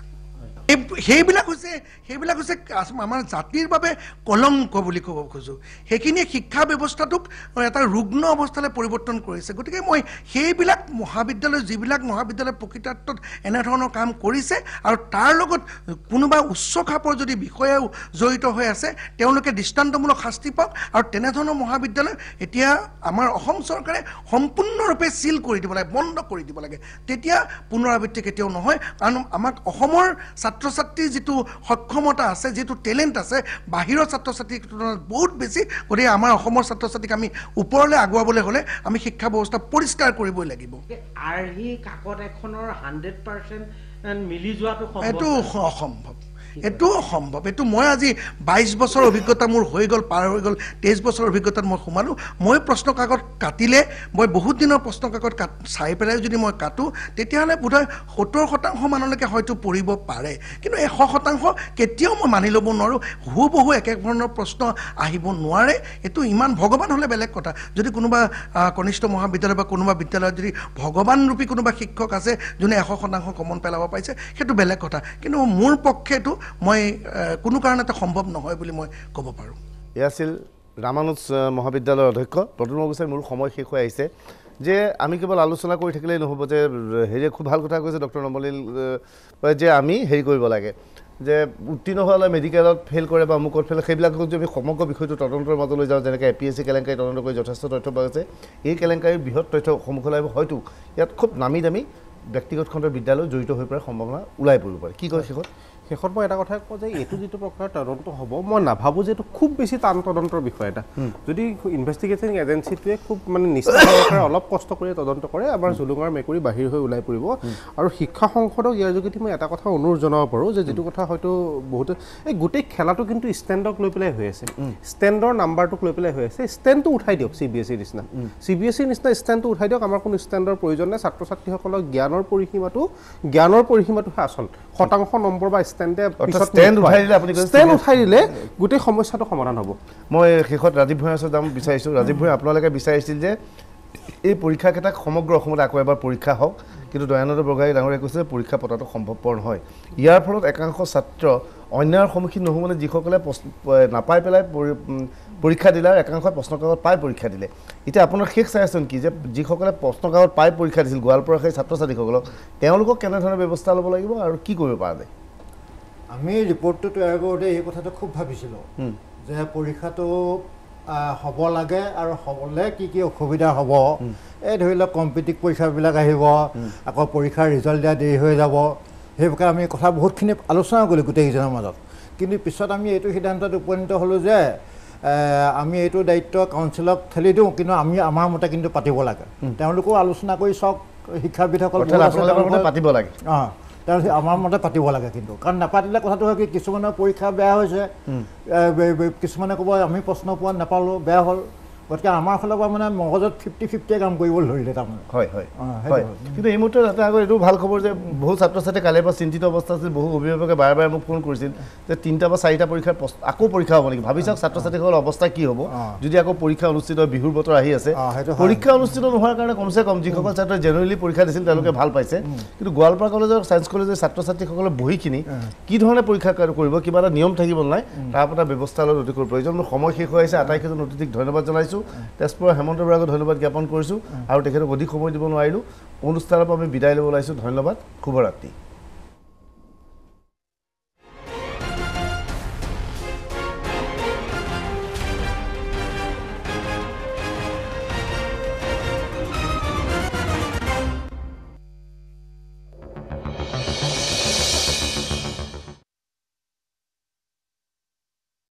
সেইবিলাক হৈছে আমাৰ জাতিৰ বাবে কলংক বুলি ক'ব খোজোঁ। সেইখিনিয়ে শিক্ষা ব্যৱস্থাটোক এটা ৰুগ্ন অৱস্থালৈ পৰিৱৰ্তন কৰিছে। গতিকে মই সেইবিলাক মহাবিদ্যালয়, যিবিলাক মহাবিদ্যালয় প্ৰকৃতাৰ্থত এনেধৰণৰ কাম কৰিছে আৰু তাৰ লগত কোনোবা উচ্চ খাপৰ যদি বিষয়াও জড়িত হৈ আছে, তেওঁলোকে দৃষ্টান্তমূলক শাস্তি পাওক। আৰু তেনেধৰণৰ মহাবিদ্যালয় এতিয়া আমাৰ অসম চৰকাৰে সম্পূৰ্ণৰূপে চিল কৰি দিব লাগে, বন্ধ কৰি দিব লাগে। তেতিয়া পুনৰাবৃত্তি কেতিয়াও নহয়। কাৰণ আমাক অসমৰ ছাত্ৰ ছাত্ৰীৰ যিটো সক্ষমতা আছে, যিটো টেলেণ্ট আছে, বাহিৰৰ ছাত্ৰ ছাত্ৰীৰ তুলনাত বহুত বেছি। গতিকে আমাৰ অসমৰ ছাত্ৰ ছাত্ৰীক আমি ওপৰলৈ আগুৱাবলৈ হ'লে আমি শিক্ষা ব্যৱস্থা পৰিষ্কাৰ কৰিবই লাগিব। আৰ্হি কাকত এখনৰ 100% মিলি যোৱাটো এইটো অসম্ভৱ, এইটো অসম্ভৱ। এইটো মই আজি 22 বছৰ অভিজ্ঞতা মোৰ হৈ গ'ল, পাৰ হৈ গ'ল। 23 বছৰ অভিজ্ঞতাত মই সোমালোঁ। মই প্ৰশ্ন কাকত কাটিলে, মই বহুত দিনৰ প্ৰশ্ন কাকত চাই পেলাই যদি মই কাটোঁ, তেতিয়াহ'লে বোধহয় 70% মানলৈকে হয়তো পৰিব পাৰে। কিন্তু 100% কেতিয়াও মই মানি ল'ব নোৱাৰোঁ। হুবহু একে ধৰণৰ প্ৰশ্ন আহিব নোৱাৰে। এইটো ইমান ভগৱান হ'লে বেলেগ কথা। যদি কোনোবা কনিষ্ঠ মহাবিদ্যালয় বা কোনোবা বিদ্যালয়ত যদি ভগৱানৰূপী কোনোবা শিক্ষক আছে যোনে 100% কমন পেলাব পাৰিছে, সেইটো বেলেগ কথা। কিন্তু মোৰ পক্ষে এইটো মই কোনো কাৰণতে সম্ভৱ নহয় বুলি মই ক'ব পাৰোঁ। এয়া আছিল ৰামানুজ মহাবিদ্যালয়ৰ অধ্যক্ষ প্ৰদ্যুম্ন গোস্বামী। মোৰ সময় শেষ হৈ আহিছে যে আমি কেৱল আলোচনা কৰি থাকিলেই নহ'ব, যে হেৰিয়ে খুব ভাল কথা কৈছে ডক্টৰ নৱনীল, যে আমি হেৰি কৰিব লাগে, যে উত্তীৰ্ণ হোৱালৈ মেডিকেলত ফেইল কৰে বা অমুকত ফেইল, সেইবিলাকক যদি আমি সমগ্ৰ বিষয়টো তদন্তৰ মাজলৈ যাওঁ, যেনেকৈ APSC কেলেংকাৰী তদন্ত কৰি যথেষ্ট তথ্য পোৱা গৈছে, এই কেলেংকাৰীৰ বৃহৎ তথ্য সন্মুখলৈ আহিব। হয়তো ইয়াত খুব নামী দামী ব্যক্তিগত খণ্ডৰ বিদ্যালয় জড়িত হৈ পৰাৰ সম্ভাৱনা ওলাই পৰিব পাৰে। কি কয় শেষত মই এটা কথা কওঁ যে এইটো যিটো প্ৰকাৰৰ তদন্ত হ'ব, মই নাভাবোঁ যে এইটো খুব বেছি টান তদন্তৰ বিষয় এটা। যদি ইনভেষ্টিগেটিং এজেঞ্চিটোৱে খুব মানে নিষ্ঠা সহকাৰে অলপ কষ্ট কৰি তদন্ত কৰে, আমাৰ জুলুঙৰ মেকুৰী বাহিৰ হৈ ওলাই পৰিব। আৰু শিক্ষা সংসদক ইয়াৰ যোগেদি মই এটা কথা অনুৰোধ জনাব পাৰোঁ, যে যিটো কথা হয়তো বহুতে, এই গোটেই খেলাটো কিন্তু ষ্টেণ্ডক লৈ পেলাই হৈ আছে, ষ্টেণ্ডৰ নাম্বাৰটোক লৈ পেলাই হৈ আছে। ষ্টেণ্ডটো উঠাই দিয়ক, CBSE নিচিনা ষ্টেণ্ডটো উঠাই দিয়ক। আমাৰ কোনো ষ্টেণ্ডৰ প্ৰয়োজন নাই। ছাত্ৰ ছাত্ৰীসকলক জ্ঞানৰ পৰিসীমাটোহে আচল। শতাংশ নম্বৰ বা ষ্টেণ্ড উঠাই দিলে গোটেই সমস্যাটো সমাধান হ'ব। মই শেষত ৰাজীৱ ভূঞাৰ ওচৰত যাম বিচাৰিছোঁ। ৰাজীৱ ভূঞা, আপোনালোকে বিচাৰিছিল যে এই পৰীক্ষাকেইটাক সমগ্ৰ অসমত আকৌ এবাৰ পৰীক্ষা হওক, কিন্তু দয়ানন্দ বৰগোহাঁই ডাঙৰীয়াই কৈছে যে পৰীক্ষা পতাটো সম্ভৱপৰ নহয়। ইয়াৰ ফলত একাংশ ছাত্ৰ অন্যায়ৰ সন্মুখীন নহ'ব। মানে যিসকলে নাপাই পেলাই পৰীক্ষা দিলে আৰু একাংশই প্ৰশ্নকাকত পাই পৰীক্ষা দিলে। এতিয়া আপোনাৰ শেষ চাজেশ্যন কি, যে যিসকলে প্ৰশ্নকাকত পাই পৰীক্ষা দিছিল গোৱালপাৰা সেই ছাত্ৰ ছাত্ৰীসকলক, তেওঁলোকক কেনেধৰণৰ ব্যৱস্থা ল'ব লাগিব আৰু কি কৰিব পৰা যায়? আমি ৰিপৰ্টটো তৈয়াৰ কৰোঁতে এই কথাটো খুব ভাবিছিলোঁ যে পৰীক্ষাটো হ'ব লাগে, আৰু হ'বলৈ কি কি অসুবিধা হ'ব। এই ধৰি লওক কম্পিটিটিভ পৰীক্ষাবিলাক আহিব, আকৌ পৰীক্ষাৰ ৰিজাল্ট দিয়া দেৰি হৈ যাব। সেইভাগে আমি কথা বহুতখিনি আলোচনা কৰিলোঁ গোটেইকেইজনৰ মাজত। কিন্তু পিছত আমি এইটো সিদ্ধান্তত উপনীত হ'লোঁ যে আমি এইটো দায়িত্ব কাউন্সিলক ঠেলি দিওঁ, কিন্তু আমি আমাৰ মতে কিন্তু পাতিব লাগে। তেওঁলোকেও আলোচনা কৰি চাওক, শিক্ষাবিদসকল পাতিব লাগে। তেওঁলোকে আমাৰ মতে পাতিব লাগে। কিন্তু কাৰণ নাপাতিলে কথাটো হয় কি, কিছুমানৰ পৰীক্ষা বেয়া হৈছে, কিছুমানে ক'ব আমি প্ৰশ্ন পোৱা নাপালোঁ, বেয়া হ'ল। গতিকে আমাৰ ফালৰ পৰা মানে মগজত 50-50 কাম কৰিবলৈ ধৰিলে তাৰমানে। হয়। কিন্তু এই মুহূৰ্তত এটা আগত এইটো ভাল খবৰ যে বহু ছাত্ৰ ছাত্ৰী কালিৰ পৰা চিন্তিত অৱস্থা আছিল। বহু অভিভাৱকে বাৰে বাৰে মোক ফোন কৰিছিল যে 3টা বা 4টা পৰীক্ষাৰ আকৌ পৰীক্ষা হ'ব নেকি। ভাবি চাওক ছাত্ৰ ছাত্ৰীসকলৰ অৱস্থা কি হ'ব যদি আকৌ পৰীক্ষা অনুষ্ঠিত হয়। বিহুৰ বতৰ আহি আছে, পৰীক্ষা অনুষ্ঠিত নোহোৱাৰ কাৰণে কমচে কম যিসকল ছাত্ৰই জেনেৰেলি পৰীক্ষা দিছিল তেওঁলোকে ভাল পাইছে। কিন্তু গোৱালপাৰা কলেজৰ ছায়েন্স কলেজৰ ছাত্ৰ ছাত্ৰীসকলৰ বহীখিনি কি ধৰণে পৰীক্ষা কৰিব, কিবা এটা নিয়ম থাকিব নাই, তাৰ পৰা ব্যৱস্থা লোৱাৰ অতিকৈ প্ৰয়োজন। মোৰ সময় শেষ হৈ আহিছে। আটাইকেইজন অতিথিক ধন্যবাদ জনাইছোঁ। তেজপুৰৰ হেমন্ত বৰাকো ধন্যবাদ জ্ঞাপন কৰিছোঁ, আৰু তেখেতক অধিক সময় দিব নোৱাৰিলোঁ। অনুষ্ঠানৰ পৰা আমি বিদায় ল'ব ওলাইছোঁ। ধন্যবাদ, শুভৰাত্ৰি।